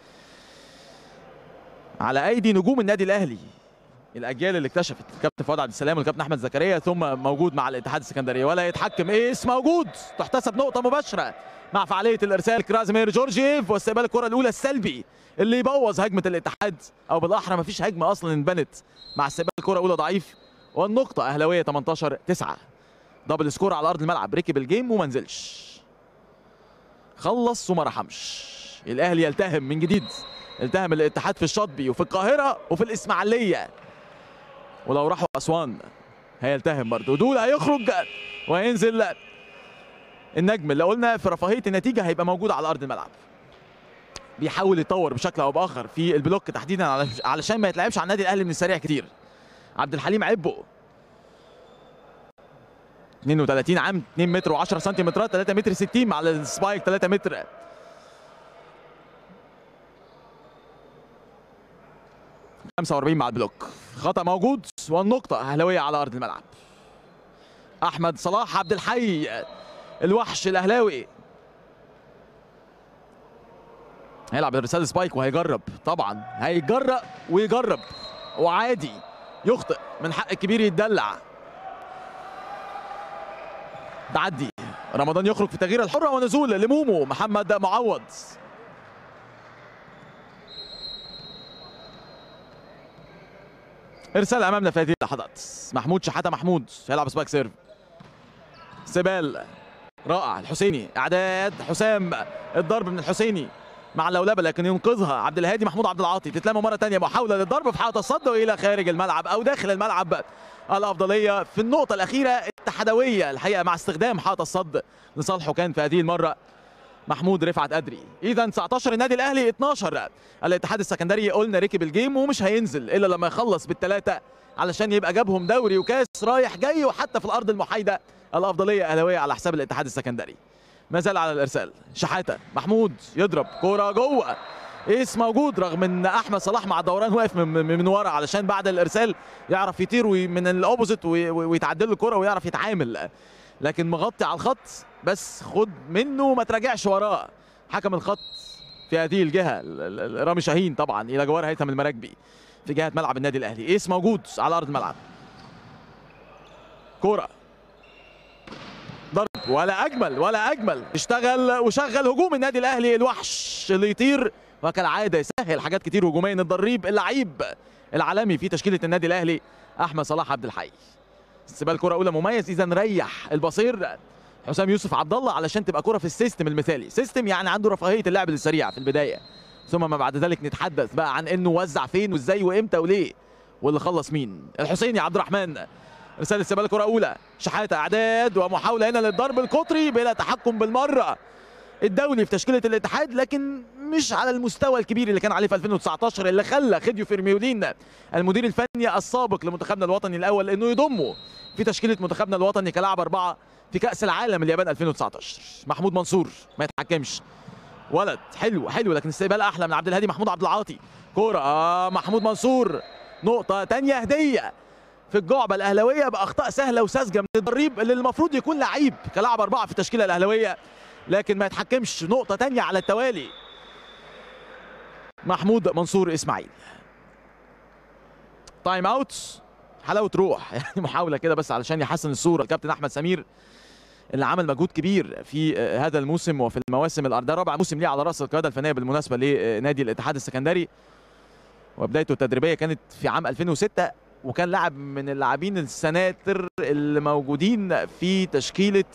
على ايدي نجوم النادي الاهلي الاجيال اللي اكتشفت الكابتن فؤاد عبد السلام والكابتن احمد زكريا، ثم موجود مع الاتحاد السكندري ولا يتحكم. ايس موجود، تحتسب نقطه مباشره مع فعاليه الارسال كرازيمير جورجيف واستقبال الكره الاولى السلبي اللي يبوظ هجمه الاتحاد، او بالاحرى ما فيش هجمه اصلا انبنت مع استقبال الكره الاولى ضعيف. والنقطه اهلاويه تمنتاشر تسعة، دبل سكور على ارض الملعب، ركب الجيم وما نزلش، خلص وما رحمش. الاهلي يلتهم من جديد، التهم الاتحاد في الشاطبي وفي القاهره وفي الاسماعيليه، ولو راحوا اسوان هيلتهم برضه. دول هيخرج وينزل النجم اللي قلنا في رفاهيه النتيجه هيبقى موجود على ارض الملعب، بيحاول يتطور بشكل او باخر في البلوك تحديدا علشان ما يتلعبش على النادي الاهلي من السريع كتير. عبد الحليم عبو اتنين وتلاتين عام، اتنين متر وعشرة سنتيمترات، تلاتة متر ستين مع السبايك تلاتة متر. خمسة وأربعين مع البلوك. خطأ موجود والنقطة أهلاوية على أرض الملعب. أحمد صلاح عبد الحي الوحش الأهلاوي هيلعب ارسال سبايك وهيجرب، طبعا هيجرب ويجرب وعادي يخطئ، من حق الكبير يتدلع. تعدي رمضان يخرج في تغيير الحرة ونزول لمومو محمد معوض. ارسال امامنا في هذه اللحظات. محمود شحاته محمود هيلعب سبايك سيرف. سيبال رائع. الحسيني اعداد حسام، الضرب من الحسيني مع اللولبه لكن ينقذها عبد الهادي محمود عبد العاطي. تتلم مره ثانيه محاوله للضرب في حائط الصد والى خارج الملعب او داخل الملعب. الافضليه في النقطه الاخيره التحدويه الحقيقه مع استخدام حائط الصد لصالحه كان في هذه المره محمود رفعت أدري. اذا تسعتاشر النادي الاهلي اتناشر الاتحاد السكندري. قلنا ركب الجيم ومش هينزل الا لما يخلص بالثلاثه علشان يبقى جابهم دوري وكاس رايح جاي وحتى في الارض المحايده. الافضليه اهلاويه على حساب الاتحاد السكندري. ما زال على الارسال شحاته محمود يضرب كوره جوه. ايس موجود رغم ان احمد صلاح مع الدوران واقف من, من, من ورا علشان بعد الارسال يعرف يطير من الاوبوزيت ويتعدل له الكوره ويعرف يتعامل، لكن مغطي على الخط بس خد منه ما تراجعش وراه. حكم الخط في هذه الجهه رامي شاهين طبعا الى جوار هيثم المراكبي في جهه ملعب النادي الاهلي. ايس موجود على ارض الملعب. كوره ضرب ولا اجمل ولا اجمل. اشتغل وشغل هجوم النادي الاهلي الوحش اللي يطير وكالعاده يسهل حاجات كتير هجوميا. الضريب اللعيب العالمي في تشكيله النادي الاهلي احمد صلاح عبد الحي. استقبال كره اولى مميز. اذا ريح البصير حسام يوسف عبد الله علشان تبقى كره في السيستم المثالي. سيستم يعني عنده رفاهيه اللعب السريع في البدايه ثم ما بعد ذلك نتحدث بقى عن انه وزع فين وازاي وامتى وليه واللي خلص مين. الحسيني عبد الرحمن رساله استقبال كره اولى. شحاته اعداد ومحاوله هنا للضرب القطري بلا تحكم بالمره. الدولي في تشكيله الاتحاد لكن مش على المستوى الكبير اللي كان عليه في ألفين وتسعتاشر اللي خلى خديو فيرميولين المدير الفني السابق لمنتخبنا الوطني الاول انه يضمه في تشكيله منتخبنا الوطني كلاعب اربعه في كاس العالم اليابان ألفين وتسعتاشر. محمود منصور ما يتحكمش. ولد حلو حلو لكن استقبال احلى من عبد الهادي محمود عبد العاطي. كوره آه محمود منصور. نقطه ثانيه هديه في الجعبه الاهلاويه باخطاء سهله وساذجه من الضريب اللي المفروض يكون لعيب كلاعب اربعه في التشكيله الاهلاويه لكن ما يتحكمش. نقطه ثانيه على التوالي. محمود منصور اسماعيل. تايم اوت. حلاوه روح يعني محاوله كده بس علشان يحسن الصوره. الكابتن احمد سمير اللي عمل مجهود كبير في هذا الموسم وفي المواسم الارضيه. ده رابع موسم ليه على راس القياده الفنيه بالمناسبه لنادي الاتحاد السكندري وبدايته التدريبيه كانت في عام ألفين وستة وكان لاعب من اللاعبين السناتر اللي موجودين في تشكيله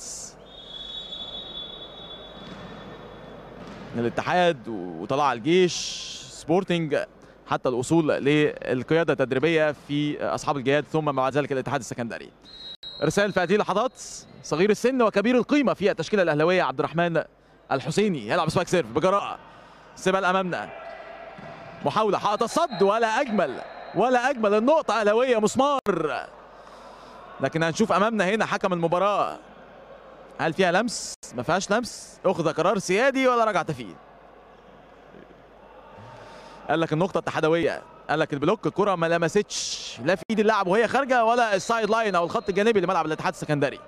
الاتحاد وطلع الجيش سبورتنج حتى الوصول للقياده التدريبيه في اصحاب الجياد ثم بعد ذلك الاتحاد السكندري. ارسال في هذه اللحظات صغير السن وكبير القيمه في التشكيله الاهلاويه عبد الرحمن الحسيني هيلعب سبايك سيرف بجراءه. سيبال امامنا. محاوله حائط الصد ولا اجمل ولا اجمل. النقطه اهلاويه مسمار لكن هنشوف امامنا هنا حكم المباراه هل فيها لمس؟ ما فيهاش لمس. اخذ قرار سيادي ولا رجعت فيه. قال لك النقطه التحدويه. قال لك البلوك الكره ما لمستش لا في ايد اللاعب وهي خارجه ولا السايد لاين او الخط الجانبي لملعب الاتحاد السكندري.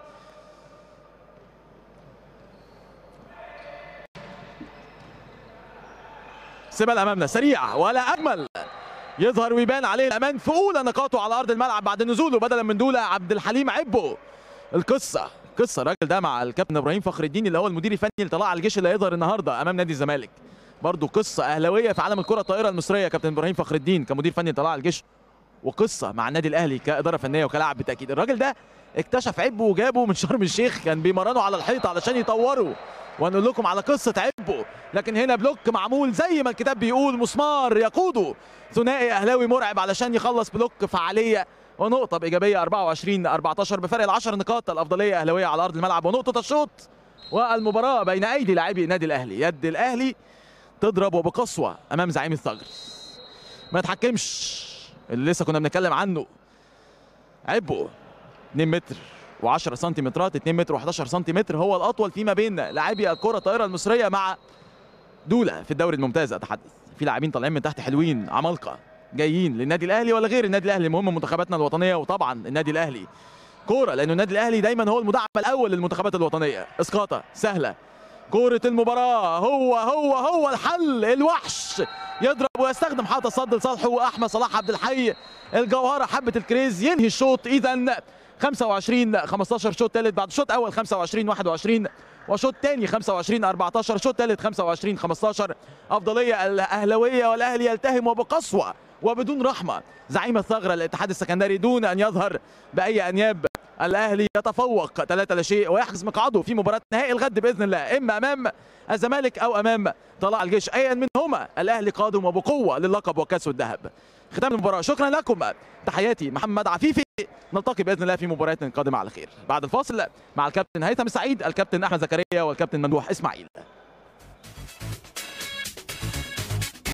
سيبال امامنا سريع ولا اجمل. يظهر ويبان عليه الامان في اولى نقاطه على ارض الملعب بعد نزوله بدلا من دوله عبد الحليم عبو. القصه قصه الراجل ده مع الكابتن ابراهيم فخر الدين اللي هو المدير الفني اللي طلع على الجيش اللي هيظهر النهارده امام نادي الزمالك. برضه قصه اهلاويه في عالم الكره الطائره المصريه كابتن ابراهيم فخر الدين كمدير فني طلع على الجيش وقصه مع النادي الاهلي كاداره فنيه وكلاعب بالتاكيد. الراجل ده اكتشف عبو وجابه من شرم الشيخ كان بيمرنوا على الحيط علشان يطوروا وهنقول لكم على قصه عبو لكن هنا بلوك معمول زي ما الكتاب بيقول مسمار يقوده ثنائي اهلاوي مرعب علشان يخلص بلوك فعاليه ونقطه بايجابيه أربعة وعشرين أربعتاشر بفرق العشر نقاط. الافضليه اهلاويه على ارض الملعب ونقطه الشوط والمباراه بين ايدي لاعبي النادي الاهلي. يد الاهلي تضرب وبقسوه امام زعيم الثغر. ما يتحكمش اللي لسه كنا بنتكلم عنه عبو اتنين متر وعشرة سنتيمترات. اتنين متر وحداشر سنتيمتر هو الاطول فيما بين لاعبي الكره الطائره المصريه مع دوله في الدوري الممتاز. اتحدث في لاعبين طالعين من تحت حلوين عمالقه جايين للنادي الاهلي ولا غير النادي الاهلي. المهم منتخباتنا الوطنيه، وطبعا النادي الاهلي كوره، لانه النادي الاهلي دايما هو المدعم الاول للمنتخبات الوطنيه. اسقاطه سهله، كوره المباراه، هو هو هو الحل، الوحش يضرب ويستخدم حاطط صد لصالحه، واحمد صلاح عبد الحي الجوهره حبه الكريز ينهي الشوط. اذا خمسة وعشرين خمستاشر شوط ثالث، بعد شوط اول خمسة وعشرين واحد وعشرين وشوط ثاني خمسة وعشرين أربعتاشر، شوط ثالث خمسة وعشرين خمستاشر. افضليه الاهلاويه، والاهلي يلتهم وبقسوه وبدون رحمه. زعيم الثغره الاتحاد السكندري دون ان يظهر باي انياب. الاهلي يتفوق ثلاثة لا شيء ويحجز مقعده في مباراه نهائي الغد باذن الله، اما امام الزمالك او امام طلائع الجيش، ايا منهما الاهلي قادم وبقوه للقب وكاس الذهب. ختام المباراه، شكرا لكم، تحياتي محمد عفيفي، نلتقي باذن الله في مباريات قادمه على خير. بعد الفاصل مع الكابتن هيثم السعيد، الكابتن احمد زكريا، والكابتن ممدوح اسماعيل.